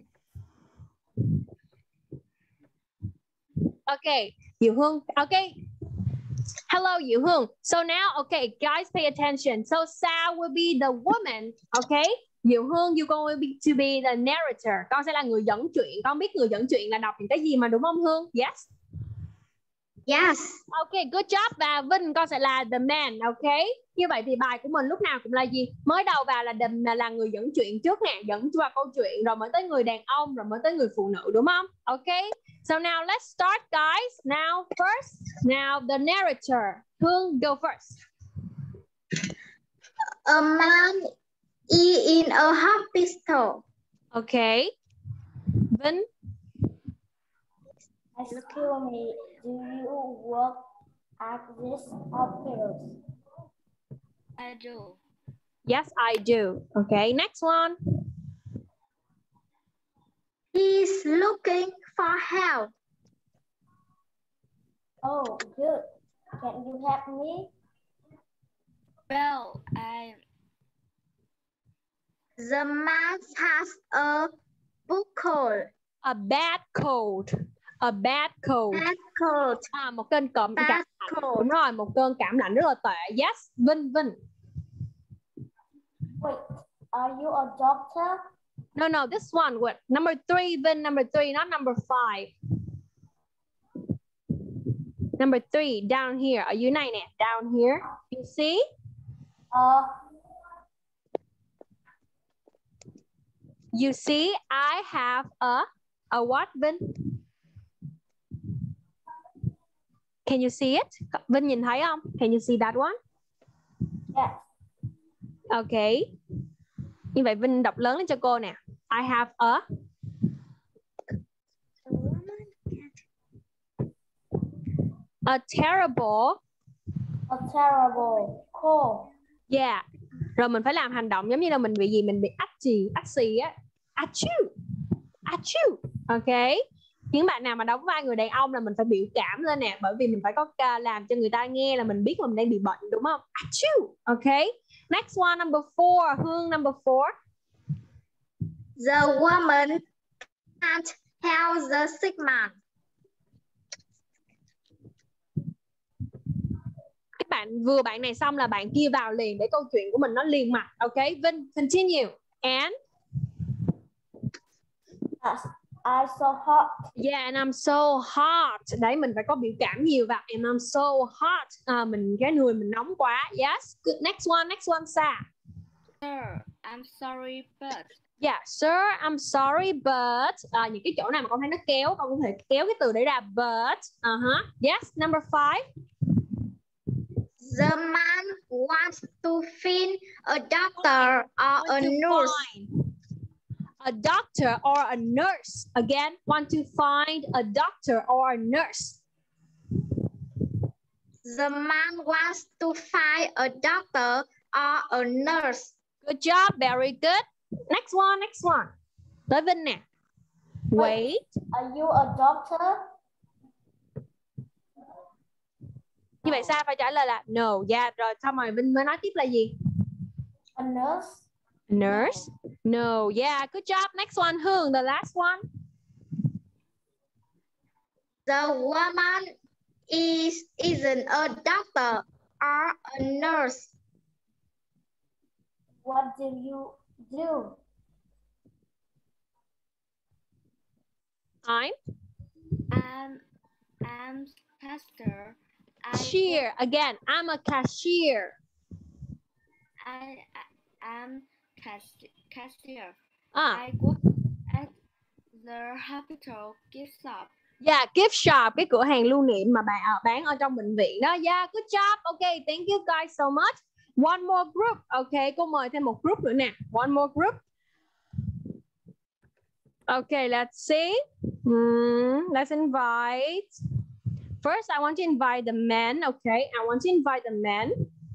A: Okay, Diệu Hương. Okay. Hello, Diệu Hương. So now, okay, guys, pay attention. So Sa will be the woman, okay? Diệu Hương, you're going to be the narrator. Con sẽ là người dẫn chuyện. Con biết người dẫn chuyện là đọc những cái gì mà, đúng không Hương? Yes.
E: Yes.
A: Okay, good job. Và Vinh, con sẽ là the man, okay? Như vậy thì bài của mình lúc nào cũng là gì? Mới đầu vào là người dẫn chuyện trước nè, dẫn vào câu chuyện, rồi mới tới người đàn ông, rồi mới tới người phụ nữ, đúng không? Okay. So now let's start, guys. Now the narrator. Hương, go first.
E: A man is in a hospital.
A: Okay. Vinh.
B: Excuse me, do you work at this hospital?
F: I do.
A: Yes, I do. Okay, next one.
E: He's looking for help.
B: Oh, good. Can you help me?
F: Well,
E: The man has a cold.
A: A bad cold. A bad cold.
E: Bad cold.
A: Một cơn cảm lạnh. Đúng rồi, một cơn cảm lạnh rất là tệ. Yes, Vinh.
B: Wait, are you a doctor?
A: No, this one. What? Number 3, Vinh, number 3, not number 5. Number 3, down here. Ở dưới này nè, down here. You see? You see, I have a what, Vinh? Can you see it? Vinh nhìn thấy không? Can you see that one?
B: Yes.
A: Okay. Như vậy Vinh đọc lớn lên cho cô nè. I have a terrible
B: cold.
A: Yeah. Rồi mình phải làm hành động giống như là mình bị gì? Mình bị ách xì á. Achoo. Okay. Những bạn nào mà đóng vai người đàn ông là mình phải biểu cảm lên nè, bởi vì mình phải có làm cho người ta nghe là mình biết là mình đang bị bệnh, đúng không? Achoo. Okay. Next one, number 4. Hương, number 4.
E: The woman can't help the sick man.
A: Các bạn vừa bạn này xong là bạn kia vào liền để câu chuyện của mình nó liền mạch. Okay, Vinh, continue. And
B: I'm so hot.
A: yeah, and I'm so hot. Đấy, mình phải có biểu cảm nhiều vào. And I'm so hot. Cái người mình nóng quá. Yes. Good. Next one, Sa.
F: Sir, I'm sorry, but.
A: Yeah, sir, I'm sorry, but. Những cái chỗ nào mà con thấy nó kéo, con có thể kéo cái từ đấy ra. But. Yes. Number 5.
E: The man wants to find a doctor or a nurse.
A: A doctor or a nurse. Again, want to find a doctor or a nurse.
E: The man wants to find a doctor or a nurse.
A: Good job, very good. Next one. Tới Vinh nè. Wait.
B: Are you a doctor?
A: Như vậy Sa phải trả lời là no. Yeah, rồi xong rồi Vinh mới nói tiếp là gì?
B: A nurse?
A: Nurse? No. Yeah, good job. Next one, Hương, the last one.
E: The woman isn't a doctor or a nurse.
B: What do you do?
A: I'm
F: cashier.
A: Cashier. Again, I'm a cashier.
F: I am cashier.
A: Ah.
F: I work at the hospital gift shop.
A: Yeah, gift shop, cái cửa hàng lưu niệm mà bạn bán ở trong bệnh viện đó. Yeah, good job. Okay, thank you guys so much. One more group. Okay, cô mời thêm một group nữa nè. One more group. Okay, let's see. Let's invite. First, I want to invite the men. Okay, I want to invite the men.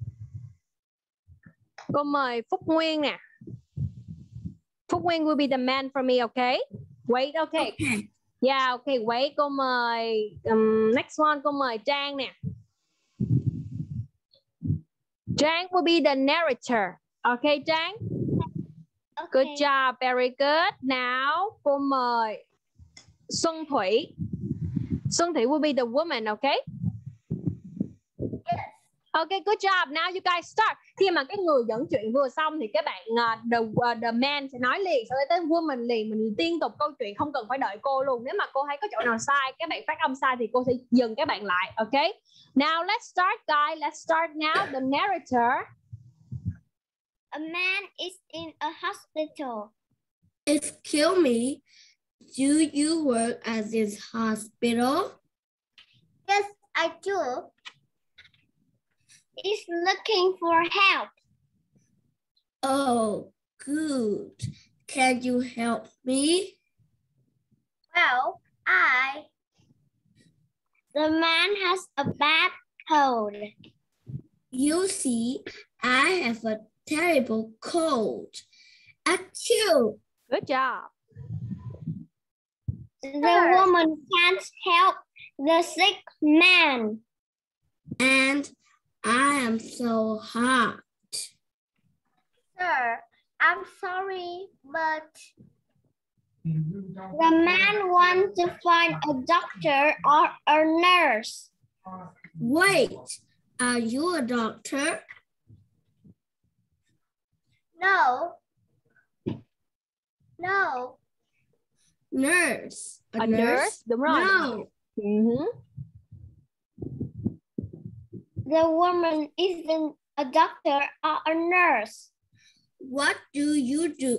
A: Cô mời Phúc Nguyên nè. Phúc Nguyên will be the man for me, okay? Wait, okay. Yeah, okay, wait. Cô mời next one, cô mời Trang nè. Trang will be the narrator. Okay, Trang?
F: Okay.
A: Good job, very good. Now, cô mời Xuân Thủy. Xuân Thủy will be the woman, okay?
B: Yes.
A: Okay, good job. Now you guys start. Khi mà cái người dẫn chuyện vừa xong thì các bạn the man sẽ nói liền, sau đó tới woman liền, mình liên tục câu chuyện, không cần phải đợi cô luôn. Nếu mà cô thấy có chỗ nào sai, các bạn phát âm sai thì cô sẽ dừng các bạn lại, okay? Now let's start, guys. Let's start now. The narrator.
F: A man is in a hospital.
B: Excuse me, do you work at this hospital? Yes, I do.
F: He's looking for help.
B: Oh, good. Can you help me? Well,
F: The man has a bad cold.
B: you see, I have a terrible cold. Achoo!
A: Good job.
F: The woman can't help the sick man.
B: And I am so hot. Sir, I'm sorry, but
F: The man wants to find a doctor or a nurse.
B: wait, are you a doctor? No. No. Nurse.
A: A nurse? Đúng rồi.
B: No.
F: The woman isn't a doctor or a nurse.
B: What do you do?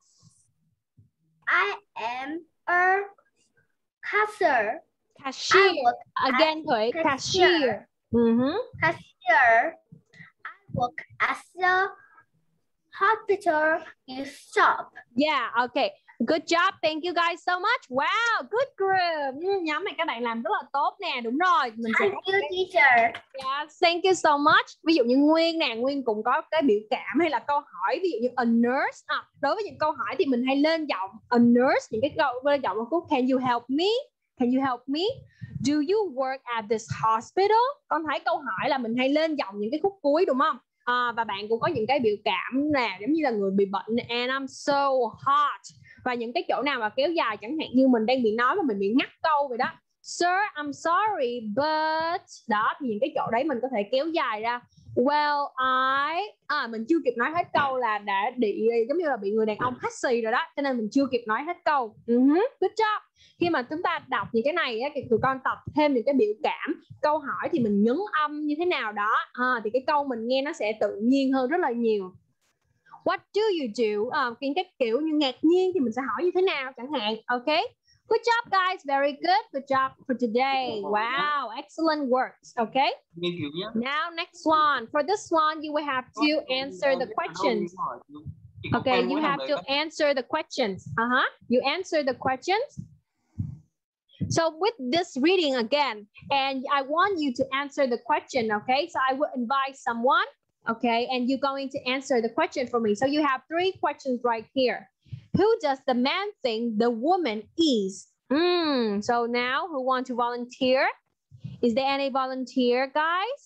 B: I am a cashier.
A: Cashier. Again, Thủy. Cashier.
B: Cashier. I work at the hospital shop.
A: Yeah, okay. Good job. Thank you guys so much. Wow, good group. Nhóm này các bạn làm rất là tốt nè. Đúng rồi. Mình sẽ...
B: Thank you, teacher.
A: Yeah, thank you so much. Ví dụ như Nguyên nè, Nguyên cũng có cái biểu cảm hay là câu hỏi, ví dụ như a nurse. Đối với những câu hỏi thì mình hay lên giọng a nurse, những cái câu lên giọng một khúc can you help me? Can you help me? Do you work at this hospital? Con thấy câu hỏi là mình hay lên giọng những cái khúc cuối đúng không? Và bạn cũng có những cái biểu cảm nè, giống như là người bị bệnh and I'm so hot. Và những cái chỗ nào mà kéo dài, chẳng hạn như mình đang bị nói mà mình bị ngắt câu vậy đó. Sir, I'm sorry, but... Đó, thì những cái chỗ đấy mình có thể kéo dài ra. Well, mình chưa kịp nói hết câu là đã bị, giống như là bị người đàn ông hắt xì rồi đó. Cho nên mình chưa kịp nói hết câu. Good job. Khi mà chúng ta đọc những cái này, thì tụi con tập thêm những cái biểu cảm. Câu hỏi thì mình nhấn âm như thế nào đó. Thì cái câu mình nghe nó sẽ tự nhiên hơn rất là nhiều. What do you do? Những cái kiểu như ngạc nhiên thì mình sẽ hỏi như thế nào chẳng hạn. Okay. Good job, guys. Very good. Good job for today. Wow. Excellent works. Okay. Now, next one. For this one, you will have to answer the questions. Okay. You have to answer the questions. You answer the questions. So with this reading again, and I want you to answer the question. Okay. So I will invite someone. Okay. And you're going to answer the question for me. So you have 3 questions right here. Who does the man think the woman is? So now, who wants to volunteer? Is there any volunteer, guys?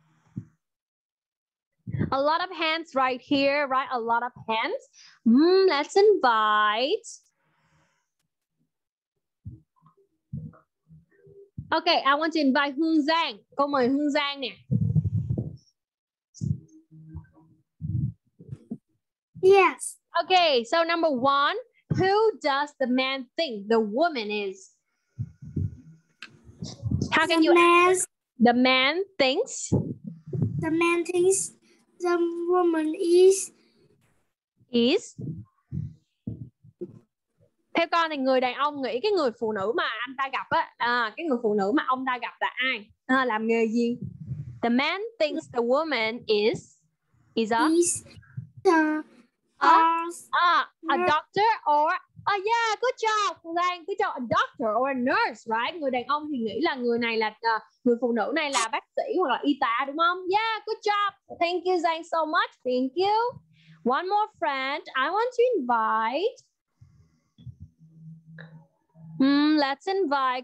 A: A lot of hands right here, right? A lot of hands. Let's invite. Okay, I want to invite Hương Giang. Cô mời Hương Giang nè.
B: Yes.
A: Okay, so number 1, who does the man think the woman is? How can you answer? The man thinks.
B: The man thinks the woman is.
A: Theo Theo con thì người đàn ông nghĩ cái người phụ nữ mà anh ta gặp á, cái người phụ nữ mà ông ta gặp là ai? Làm nghề gì? The man thinks the woman is a doctor or yeah, good job. Good job. A doctor or a nurse, right? Người đàn ông thì nghĩ là người này là người phụ nữ này là bác sĩ hoặc là y tá, đúng không? Yeah, good job. Thank you Giang so much. Thank you. One more friend I want to invite. Let's invite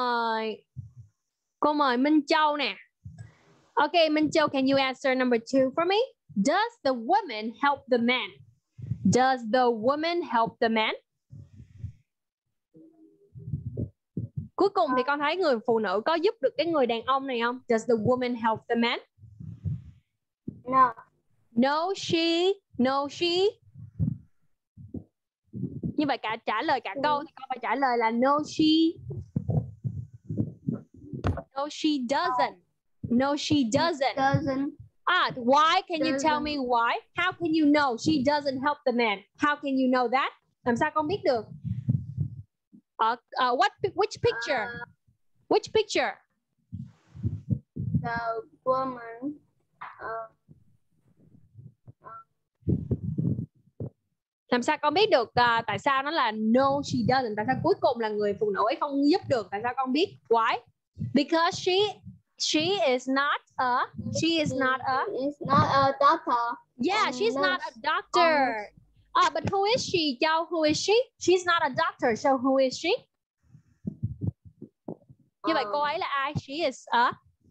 A: cô mời Minh Châu nè. Okay, Minh Châu, can you answer number 2 for me? Does the woman help the man? Does the woman help the man? Cuối cùng thì con thấy người phụ nữ có giúp được cái người đàn ông này không? Does the woman help the man?
C: No.
A: No, she. Như vậy trả lời cả câu thì con phải trả lời là no, she. No, she doesn't. No, she doesn't. Why? Can you tell me why? How can you know she doesn't help the man? How can you know that? Làm sao con biết được? Which picture? Which picture?
C: The woman.
A: Làm sao con biết được tại sao nó là no she doesn't? Tại sao cuối cùng là người phụ nữ ấy không giúp được? Tại sao con biết? Why? Because she is not a
C: doctor.
A: Yeah, she's not a doctor. But who is she? Châu, who is she? She's not a doctor, so who is she? Như vậy cô ấy là ai? She is a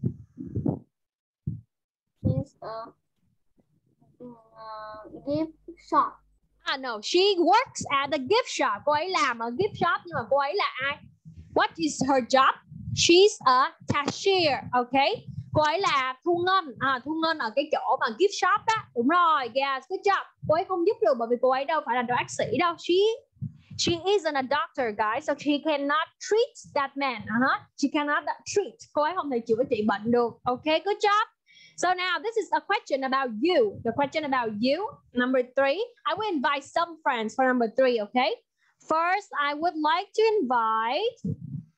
C: gift shop.
A: No, she works at the gift shop. Cô ấy làm ở gift shop, nhưng mà cô ấy là ai? What is her job? She's a cashier, okay? Cô ấy là thu ngân ở cái chỗ mà gift shop đó. Đúng rồi, yes, good job. Cô ấy không giúp được bởi vì cô ấy đâu phải là bác sĩ đâu. She isn't a doctor, guys, so she cannot treat that man. She cannot treat. Cô ấy không thể chữa trị bệnh được. Okay, good job. So now this is a question about you. The question about you, number 3. I will invite some friends for number 3, okay? First, I would like to invite.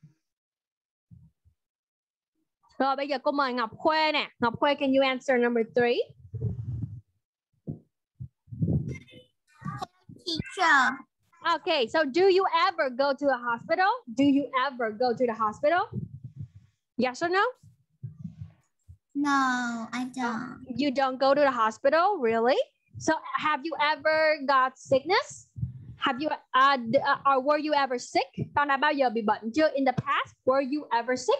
A: Rồi bây giờ cô mời Ngọc Khuê nè. Ngọc Khuê, can you answer number 3?
F: Teacher.
A: Okay, so do you ever go to a hospital? Do you ever go to the hospital? Yes or no?
F: No, I don't.
A: You don't go to the hospital, really? So have you ever got sickness? Have you or were you ever sick? Con đã bao giờ bị bệnh chưa? In the past, were you ever sick?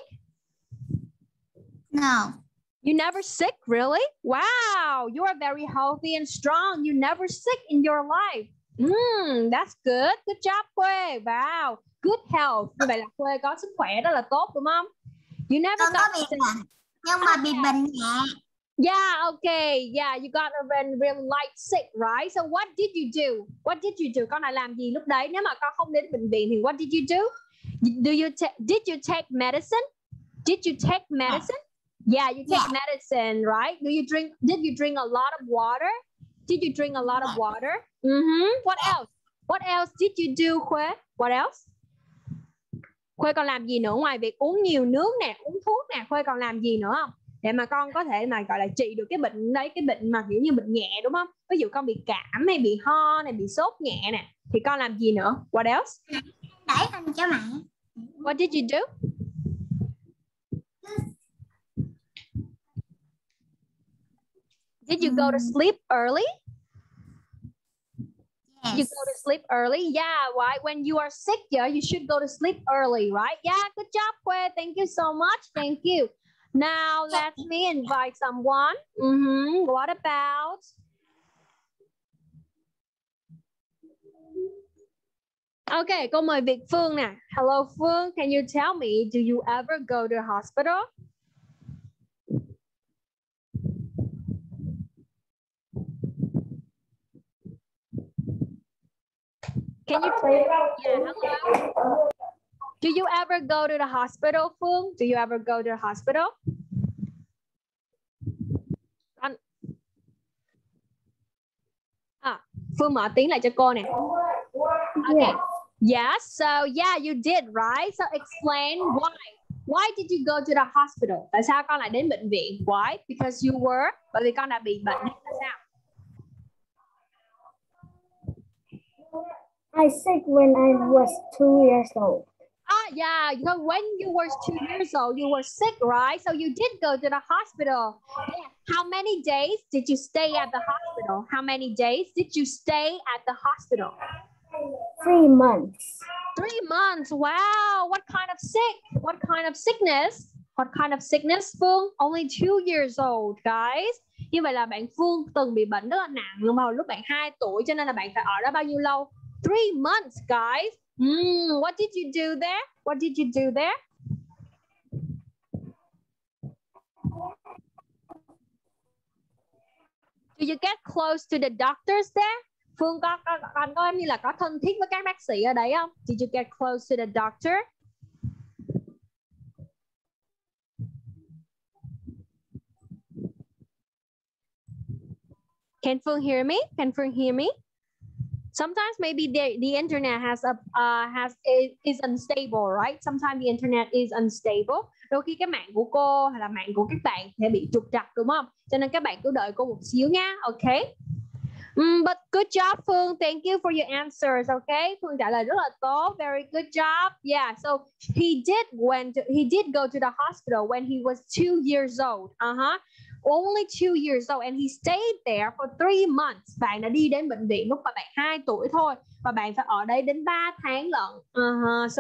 F: No.
A: You never sick, really? Wow, you are very healthy and strong. You never sick in your life. That's good. Good job, Khuê. Wow, good health. Như vậy là Khuê có sức khỏe rất là tốt, đúng không? You never
F: Con
A: got
F: có bị
A: sick.
F: bệnh, nhưng mà bị bệnh nhẹ.
A: Yeah, okay. Yeah, you got a really light sick, right? So what did you do? What did you do? Con đã làm gì lúc đấy? Nếu mà con không đến bệnh viện thì what did you do? Did you take medicine? Did you take medicine? Yeah, you take medicine, right? Did you drink a lot of water? Did you drink a lot of water? What else? What else did you do, Khuê? What else? Khuê còn làm gì nữa ngoài việc uống nhiều nước nè, uống thuốc nè? Khuê còn làm gì nữa không? Để mà con có thể mà gọi là trị được cái bệnh đấy, cái bệnh mà kiểu như bệnh nhẹ, đúng không? Ví dụ con bị cảm hay bị ho này, bị sốt nhẹ nè, thì con làm gì nữa? What else?
F: Đẩy hình cho mẹ.
A: What did you do? Did you go to sleep early?
F: Yes.
A: You go to sleep early? Yeah, right. When you are sick, yeah, you should go to sleep early, right? Yeah, good job, Khuê. Thank you so much. Thank you. Now, let me invite someone. What about? Okay, cô mời Việt Phương nè. Hello, Phương. Can you tell me, do you ever go to the hospital? Can you tell me? Yeah, hello. Do you ever go to the hospital, Phương? Do you ever go to the hospital? Phương mở tiếng lại cho cô nè. Okay. Yes, so yeah, you did, right? So explain why. Why did you go to the hospital? Tại sao con lại đến bệnh viện? Why? Because you were, bởi vì con đã bị bệnh. Tại sao?
B: I sick when I was 2 years old.
A: Yeah, so when you were 2 years old, you were sick, right? So you did go to the hospital. Yeah. How many days did you stay at the hospital? How many days did you stay at the hospital?
B: 3 months.
A: 3 months. Wow. What kind of sick? What kind of sickness? What kind of sickness, Phương? Only 2 years old, guys. Như vậy là bạn Phương từng bị bệnh rất là nặng nhưng mà hồi lúc bạn 2 tuổi, cho nên là bạn phải ở đó bao nhiêu lâu? 3 months, guys. What did you do there? What did you do there? Do you get close to the doctors there? Phương có như là có thân thiết với các bác sĩ ở đấy không? Did you get close to the doctor? Can Phương hear me? Can Phương hear me? Sometimes maybe the internet is unstable, right? Sometimes the internet is unstable. Đôi khi cái mạng của cô hay là mạng của các bạn sẽ bị trục trặc, đúng không? Cho nên các bạn cứ đợi cô một xíu nha, okay? But good job, Phương. Thank you for your answers, okay? Phương trả lời rất là tốt. Very good job. Yeah, so he did go to the hospital when he was 2 years old. Only 2 years old and he stayed there for 3 months. Bạn đã đi đến bệnh viện lúc mà bạn 2 tuổi thôi và bạn phải ở đây đến 3 tháng lận. So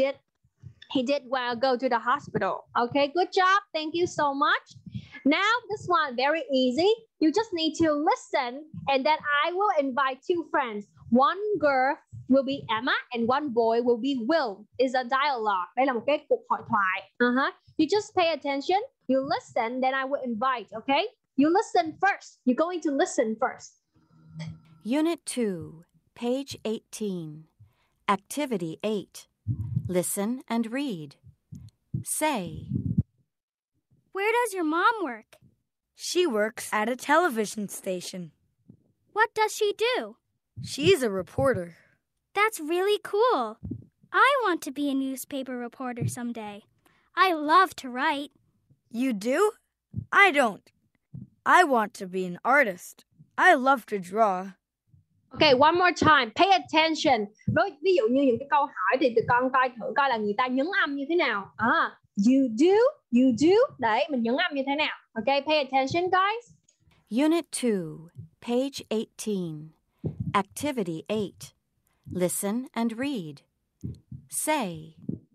A: he did go to the hospital. Okay, good job. Thank you so much. Now this one very easy. You just need to listen and then I will invite 2 friends. One girl will be Emma and one boy will be Will. It's a dialogue. Đây là một cái cuộc hội thoại. You just pay attention. You listen, then I will invite, okay? You listen first. You're going to listen first.
G: Unit 2, page 18. Activity 8. Listen and read. Say.
H: Where does your mom work?
I: She works at a television station.
H: What does she do?
I: She's a reporter.
H: That's really cool. I want to be a newspaper reporter someday. I love to write.
I: You do? I don't. I want to be an artist. I love to draw.
A: Okay, one more time. Pay attention. Ví dụ như những cái câu hỏi thì tụi con coi thử coi là người ta nhấn âm như thế nào. You do. Đấy, mình nhấn âm như thế nào. Okay, pay attention, guys.
G: Unit 2, page 18. Activity 8. Listen and read. Say.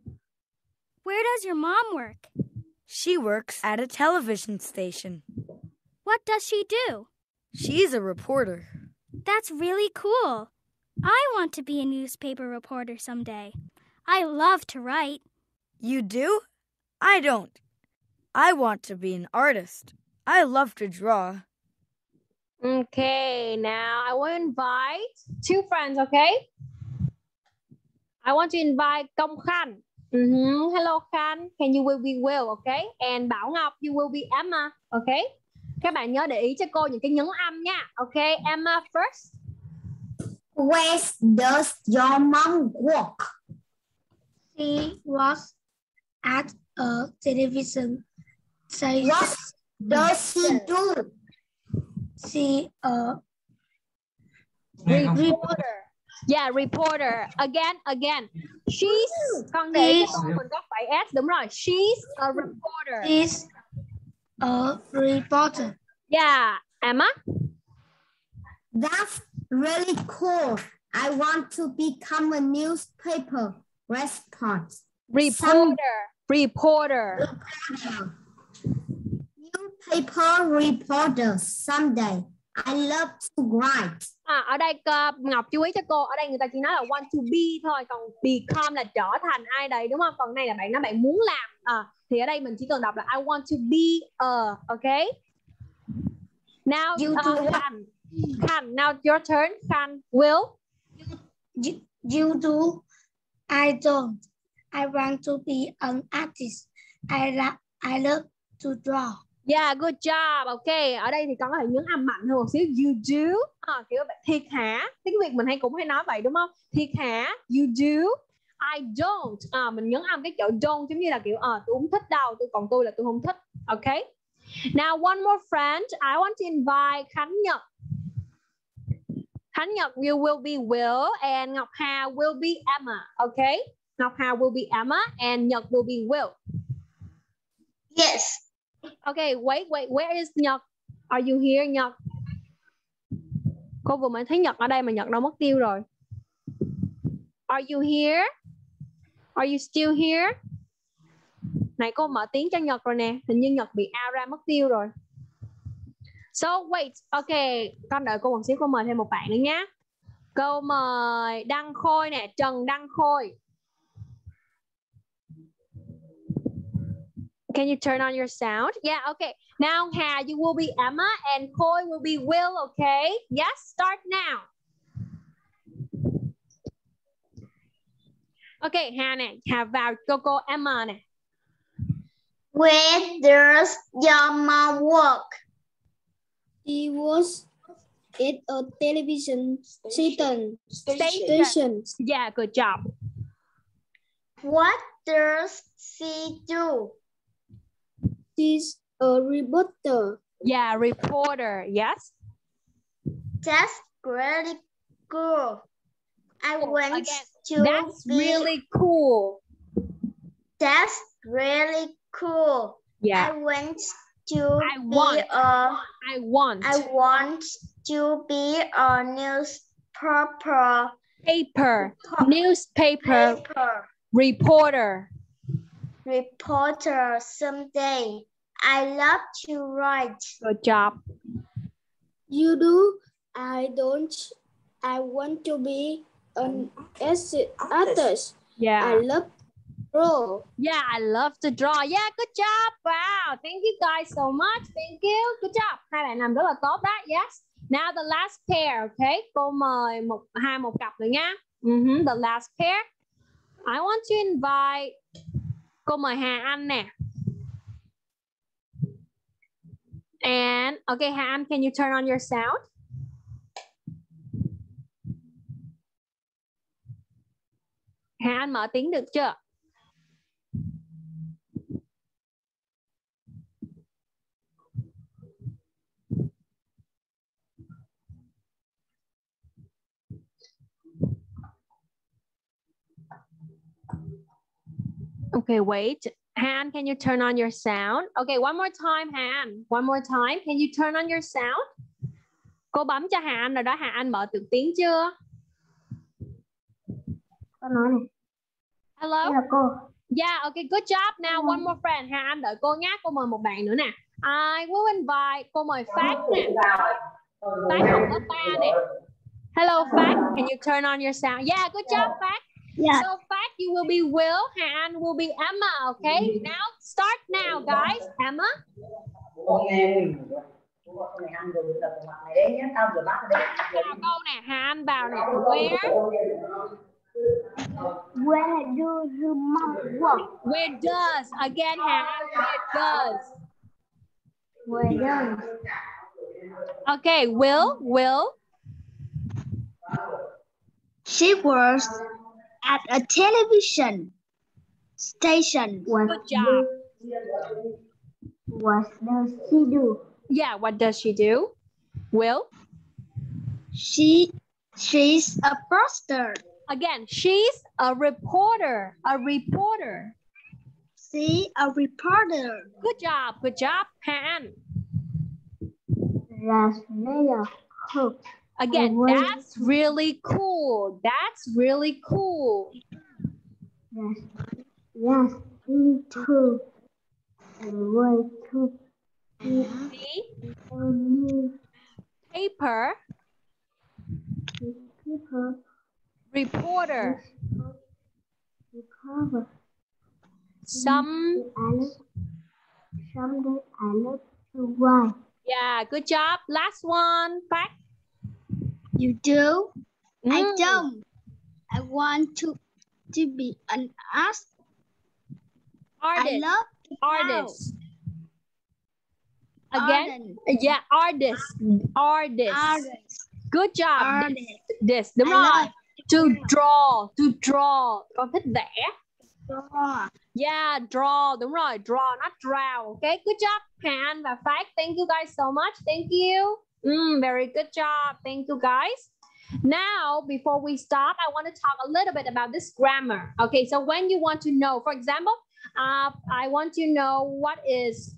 H: Where does your mom work?
I: She works at a television station.
H: What does she do?
I: She's a reporter.
H: That's really cool. I want to be a newspaper reporter someday. I love to write.
I: You do? I don't. I want to be an artist. I love to draw.
A: Okay, now I will invite 2 friends, okay? I want to invite Công Khanh. Hello Khanh, can you will be Will, okay? And Bảo Ngọc, you will be Emma, okay? Các bạn nhớ để ý cho cô những cái nhấn âm nha. Okay, Emma first.
F: Where does your mom work?
B: She works at a television station.
F: What does she do?
B: She
A: reporter. Yeah, reporter. Again. She's con này mình có phải S, đúng rồi. She's a reporter.
B: She's a reporter.
A: Yeah, Emma.
F: That's really cool. I want to become a newspaper
A: reporter.
F: Newspaper reporter someday. I love to write.
A: Ở đây Ngọc chú ý cho cô, ở đây người ta chỉ nói là want to be thôi, còn become là trở thành ai đấy, đúng không? Còn này là bạn nói bạn muốn làm, thì ở đây mình chỉ cần đọc là I want to be a, okay? Now Khan, now your turn. Khan, Will.
B: You do. I don't. I want to be an artist. I love to draw.
A: Yeah, good job. Ok, ở đây thì con có thể nhấn âm mạnh hơn một xíu. You do. Kiểu thiệt hả? Tiếng Việt mình cũng hay nói vậy đúng không? Thiệt hả? You do. I don't. Mình nhấn âm cái chỗ don't giống như là kiểu tôi không thích đâu, còn tôi là tôi không thích. Ok. Now one more friend. I want to invite Khánh Nhật. Khánh Nhật, you will be Will and Ngọc Hà will be Emma. Okay? Ngọc Hà will be Emma and Nhật will be Will.
E: Yes.
A: Okay, wait. Where is Nhật? Are you here, Nhật? Cô vừa mới thấy Nhật ở đây mà Nhật đâu mất tiêu rồi. Are you here? Are you still here? Này cô mở tiếng cho Nhật rồi nè. Hình như Nhật bị out ra mất tiêu rồi. So wait, okay, con đợi cô một xíu, cô mời thêm một bạn nữa nhé. Cô mời Đăng Khôi nè, Trần Đăng Khôi. Can you turn on your sound? Yeah, okay. Now Hà, you will be Emma and Khôi will be Will, okay? Yes, start now. Okay, Hà nè, Hà vào cô Emma nè.
E: Where does your mom work?
F: She was at a television station.
A: Yeah, good job.
E: What does she do?
F: She's a reporter.
A: Yeah, reporter. Yes.
E: That's really cool. I want
A: Again,
E: to
A: that's
E: be...
A: really cool.
E: That's really cool.
A: Yeah.
E: I want to be a newspaper.
A: Newspaper. Reporter.
E: Reporter someday. I love to write.
A: Good job.
F: You do? I don't. I want to be an artist.
A: Yeah.
F: I love to draw.
A: Yeah, I love to draw. Yeah, good job. Wow. Thank you guys so much. Thank you. Good job. Hai bạn làm rất là tốt đó. Yes. Now the last pair, okay? Cô mời một cặp nữa nha. The last pair. I want to invite. Cô mời Hà Anh nè. And okay, Hà Anh, can you turn on your sound? Hà Anh mở tiếng được chưa? Okay, wait. Han, can you turn on your sound? Okay, one more time, Han. One more time. Can you turn on your sound? Cô bấm cho Hà Anh rồi đó. Hà Anh mở được tiếng chưa?
C: Con nói này.
A: Hello?
C: Đây là cô.
A: Yeah, okay, good job. Now one more friend. Hà Anh đợi cô nhé. Cô mời một bạn nữa nè. I will invite. Cô mời Phát nè. Phát học lớp 3 nè. Hello, Phát. Can you turn on your sound? Yeah, good job, Phát.
F: Yeah.
A: So Phát, you will be Will, Han will be Emma, okay? Now, start now, guys. Emma. Vào câu nè, Han vào nè.
C: Where do your mom work?
A: Where does? Again, Han, where does?
C: Where does?
A: Okay, Will.
F: She works at a television station.
A: Good job.
C: What does she do?
A: Yeah, what does she do? Will?
F: She's a poster.
A: Again, she's a reporter. A reporter.
F: She's a reporter.
A: Good job. Good job, Han.
C: That's really cool.
A: Again, that's really cool. That's really cool.
C: Yes, me too. Way to
A: See? Paper.
C: people
A: Reporter.
C: recover.
A: Someday
C: I love to write.
A: Yeah, good job. Last one. Back.
F: You do? I don't. I want to be an artist.
A: Artist.
F: I love to draw.
A: Artist. again. Yeah, artist. Good job. This. Đúng rồi. To draw. Con thích vẽ. Yeah, draw. Đúng rồi. Draw, not draw. Okay, good job. Hà Anh và Phát. Thank you guys so much. Thank you. Very good job. Thank you guys. Now, before we stop, I want to talk a little bit about this grammar. Okay, so when you want to know, for example, I want to know what is,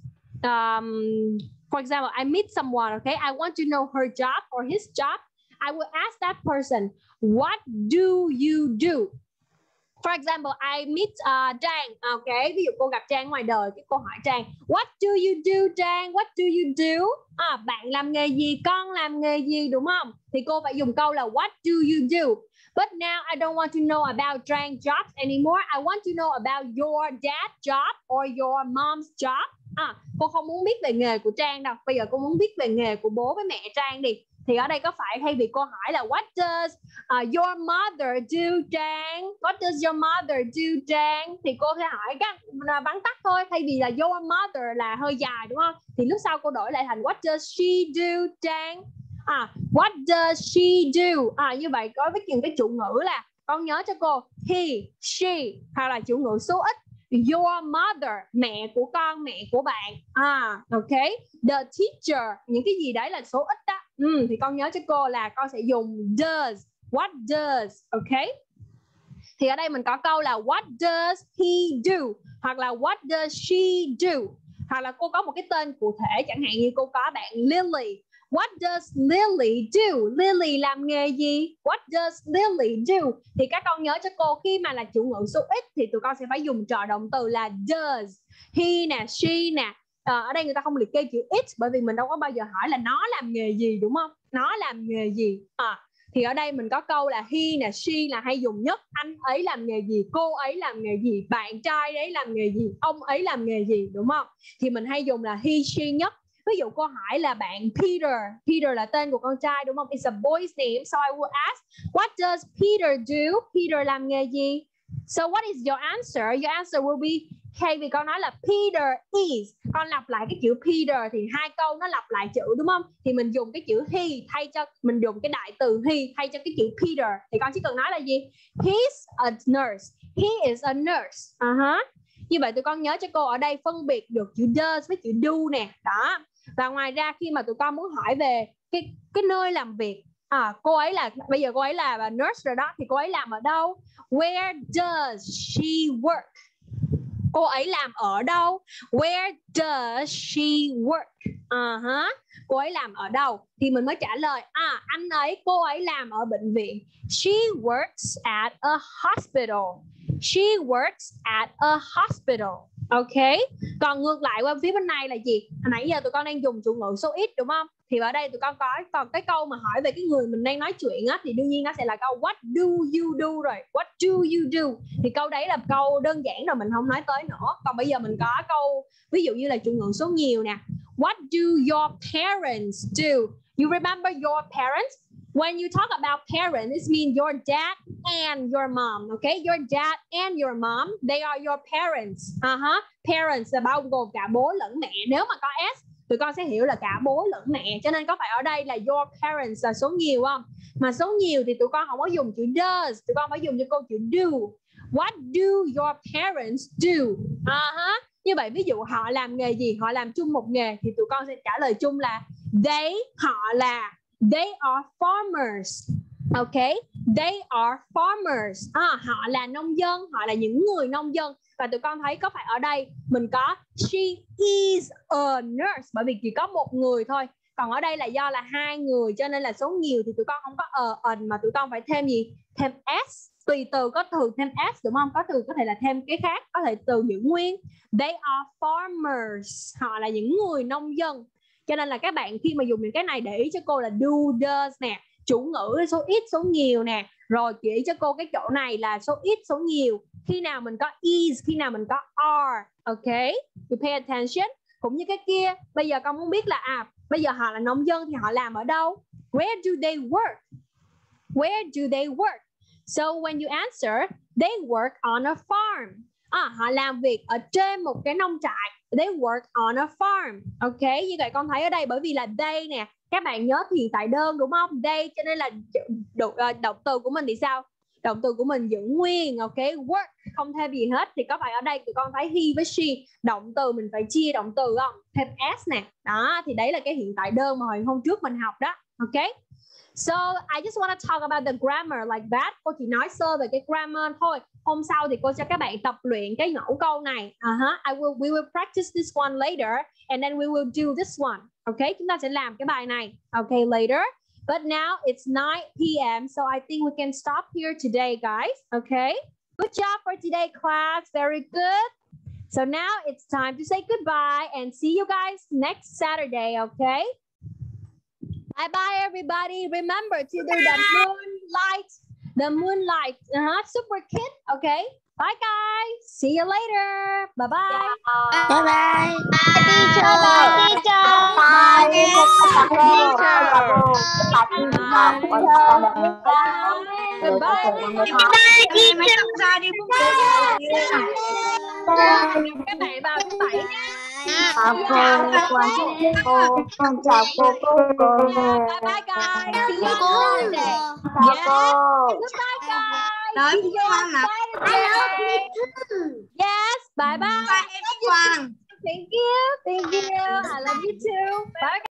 A: for example, I meet someone, okay? I want to know her job or his job. I will ask that person, what do you do? For example, I meet Trang, okay? Ví dụ cô gặp Trang ngoài đời, cái cô hỏi Trang, what do you do, Trang? What do you do? Bạn làm nghề gì? Con làm nghề gì, đúng không? Thì cô phải dùng câu là what do you do? But now I don't want to know about Trang jobs anymore. I want to know about your dad's job or your mom's job. Cô không muốn biết về nghề của Trang đâu. Bây giờ cô muốn biết về nghề của bố với mẹ Trang đi. Thì ở đây có phải thay vì cô hỏi là what does your mother do, Trang? What does your mother do, Trang? Thì cô sẽ hỏi các vắn tắt thôi. Thay vì là your mother là hơi dài đúng không? Thì lúc sau cô đổi lại thành what does she do, Trang? What does she do? Như vậy có với những cái chủ ngữ là con nhớ cho cô he, she, hoặc là chủ ngữ số ít. Your mother, mẹ của con, mẹ của bạn. Okay. The teacher, những cái gì đấy là số ít đó. Thì con nhớ cho cô là con sẽ dùng does. What does? Okay. Thì ở đây mình có câu là what does he do? Hoặc là what does she do? Hoặc là cô có một cái tên cụ thể, chẳng hạn như cô có bạn Lily. What does Lily do? Lily làm nghề gì? What does Lily do? Thì các con nhớ cho cô khi mà là chủ ngữ số ít thì tụi con sẽ phải dùng trợ động từ là does. He nè, she nè. Ở đây người ta không liệt kê chữ it bởi vì mình đâu có bao giờ hỏi là nó làm nghề gì, đúng không? Nó làm nghề gì? Thì ở đây mình có câu là he nè, she là hay dùng nhất. Anh ấy làm nghề gì? Cô ấy làm nghề gì? Bạn trai đấy làm nghề gì? Ông ấy làm nghề gì? Đúng không? Thì mình hay dùng là he, she nhất. Ví dụ cô hỏi là bạn Peter. Peter là tên của con trai đúng không? It's a boy's name. So I will ask, what does Peter do? Peter làm nghề gì? So what is your answer? Your answer will be, thay vì con nói là Peter is, con lặp lại cái chữ Peter thì hai câu nó lặp lại chữ đúng không? Thì mình dùng cái chữ he thay cho, mình dùng cái đại từ he thay cho cái chữ Peter. Thì con chỉ cần nói là gì? He's a nurse. He is a nurse. Như vậy tụi con nhớ cho cô ở đây phân biệt được chữ does với chữ do nè. Đó. Và ngoài ra khi mà tụi con muốn hỏi về cái nơi làm việc, cô ấy là, bây giờ cô ấy là nurse rồi đó, thì cô ấy làm ở đâu? Where does she work? Cô ấy làm ở đâu? Where does she work? Cô ấy làm ở đâu? Thì mình mới trả lời, anh ấy, cô ấy làm ở bệnh viện. She works at a hospital. She works at a hospital. Ok. Còn ngược lại qua phía bên này là gì? Hồi nãy giờ tụi con đang dùng chủ ngữ số ít đúng không? Thì ở đây tụi con có còn cái câu mà hỏi về cái người mình đang nói chuyện á, thì đương nhiên nó sẽ là câu what do you do rồi. What do you do? Thì câu đấy là câu đơn giản rồi, mình không nói tới nữa. Còn bây giờ mình có câu ví dụ như là chủ ngữ số nhiều nè. What do your parents do? You remember your parents? When you talk about parents, it means your dad and your mom, okay? Your dad and your mom, they are your parents. Parents là bao gồm cả bố lẫn mẹ. Nếu mà có S, tụi con sẽ hiểu là cả bố lẫn mẹ. Cho nên có phải ở đây là your parents là số nhiều không? Mà số nhiều thì tụi con không có dùng chữ does, tụi con phải dùng cho câu chữ do. What do your parents do? Như vậy ví dụ họ làm nghề gì? Họ làm chung một nghề thì tụi con sẽ trả lời chung là họ là they are farmers. Okay, they are farmers. Họ là nông dân, họ là những người nông dân. Và tụi con thấy có phải ở đây mình có she is a nurse bởi vì chỉ có một người thôi. Còn ở đây là do là hai người cho nên là số nhiều thì tụi con không có an mà tụi con phải thêm gì? Thêm s. Tùy từ có từ thêm s đúng không? Có từ có thể là thêm cái khác, có thể từ giữ nguyên. They are farmers. Họ là những người nông dân. Cho nên là các bạn khi mà dùng những cái này để ý cho cô là do, does nè, chủ ngữ số ít, số nhiều nè. Rồi chỉ cho cô cái chỗ này là số ít, số nhiều. Khi nào mình có is, khi nào mình có are. Ok, you pay attention. Cũng như cái kia, bây giờ con muốn biết là bây giờ họ là nông dân thì họ làm ở đâu? Where do they work? Where do they work? So when you answer, they work on a farm. Họ làm việc ở trên một cái nông trại. They work on a farm. Ok, như vậy con thấy ở đây bởi vì là they nè, các bạn nhớ hiện tại đơn đúng không? They, cho nên là động từ của mình thì sao? Động từ của mình giữ nguyên. Ok, work không thêm gì hết. Thì có phải ở đây tụi con thấy he với she, động từ mình phải chia động từ không? Thêm s nè. Đó, thì đấy là cái hiện tại đơn mà hồi hôm trước mình học đó. Ok, so I just want to talk about the grammar like that. Cô chỉ nói sơ về cái grammar thôi. Hôm sau thì cô cho các bạn tập luyện cái mẫu câu này. We will practice this one later and then we will do this one. Okay, chúng ta sẽ làm cái bài này. Okay, later. But now it's 9 p.m. so I think we can stop here today, guys. Okay. Good job for today, class. Very good. So now it's time to say goodbye and see you guys next Saturday. Okay. Bye bye, everybody. Remember to do the moonlight, super kid. Okay. Bye, guys. See you later. Bye bye.
F: Bye bye.
A: Goodbye. Các bạn vào thứ bảy nha.
C: Con chào cô.
A: Bye bye, guys. See you Saturday. Goodbye, guys. See you on Saturday. Yes. Bye bye.
D: Bye everyone.
A: Thank you. I love you too. Bye.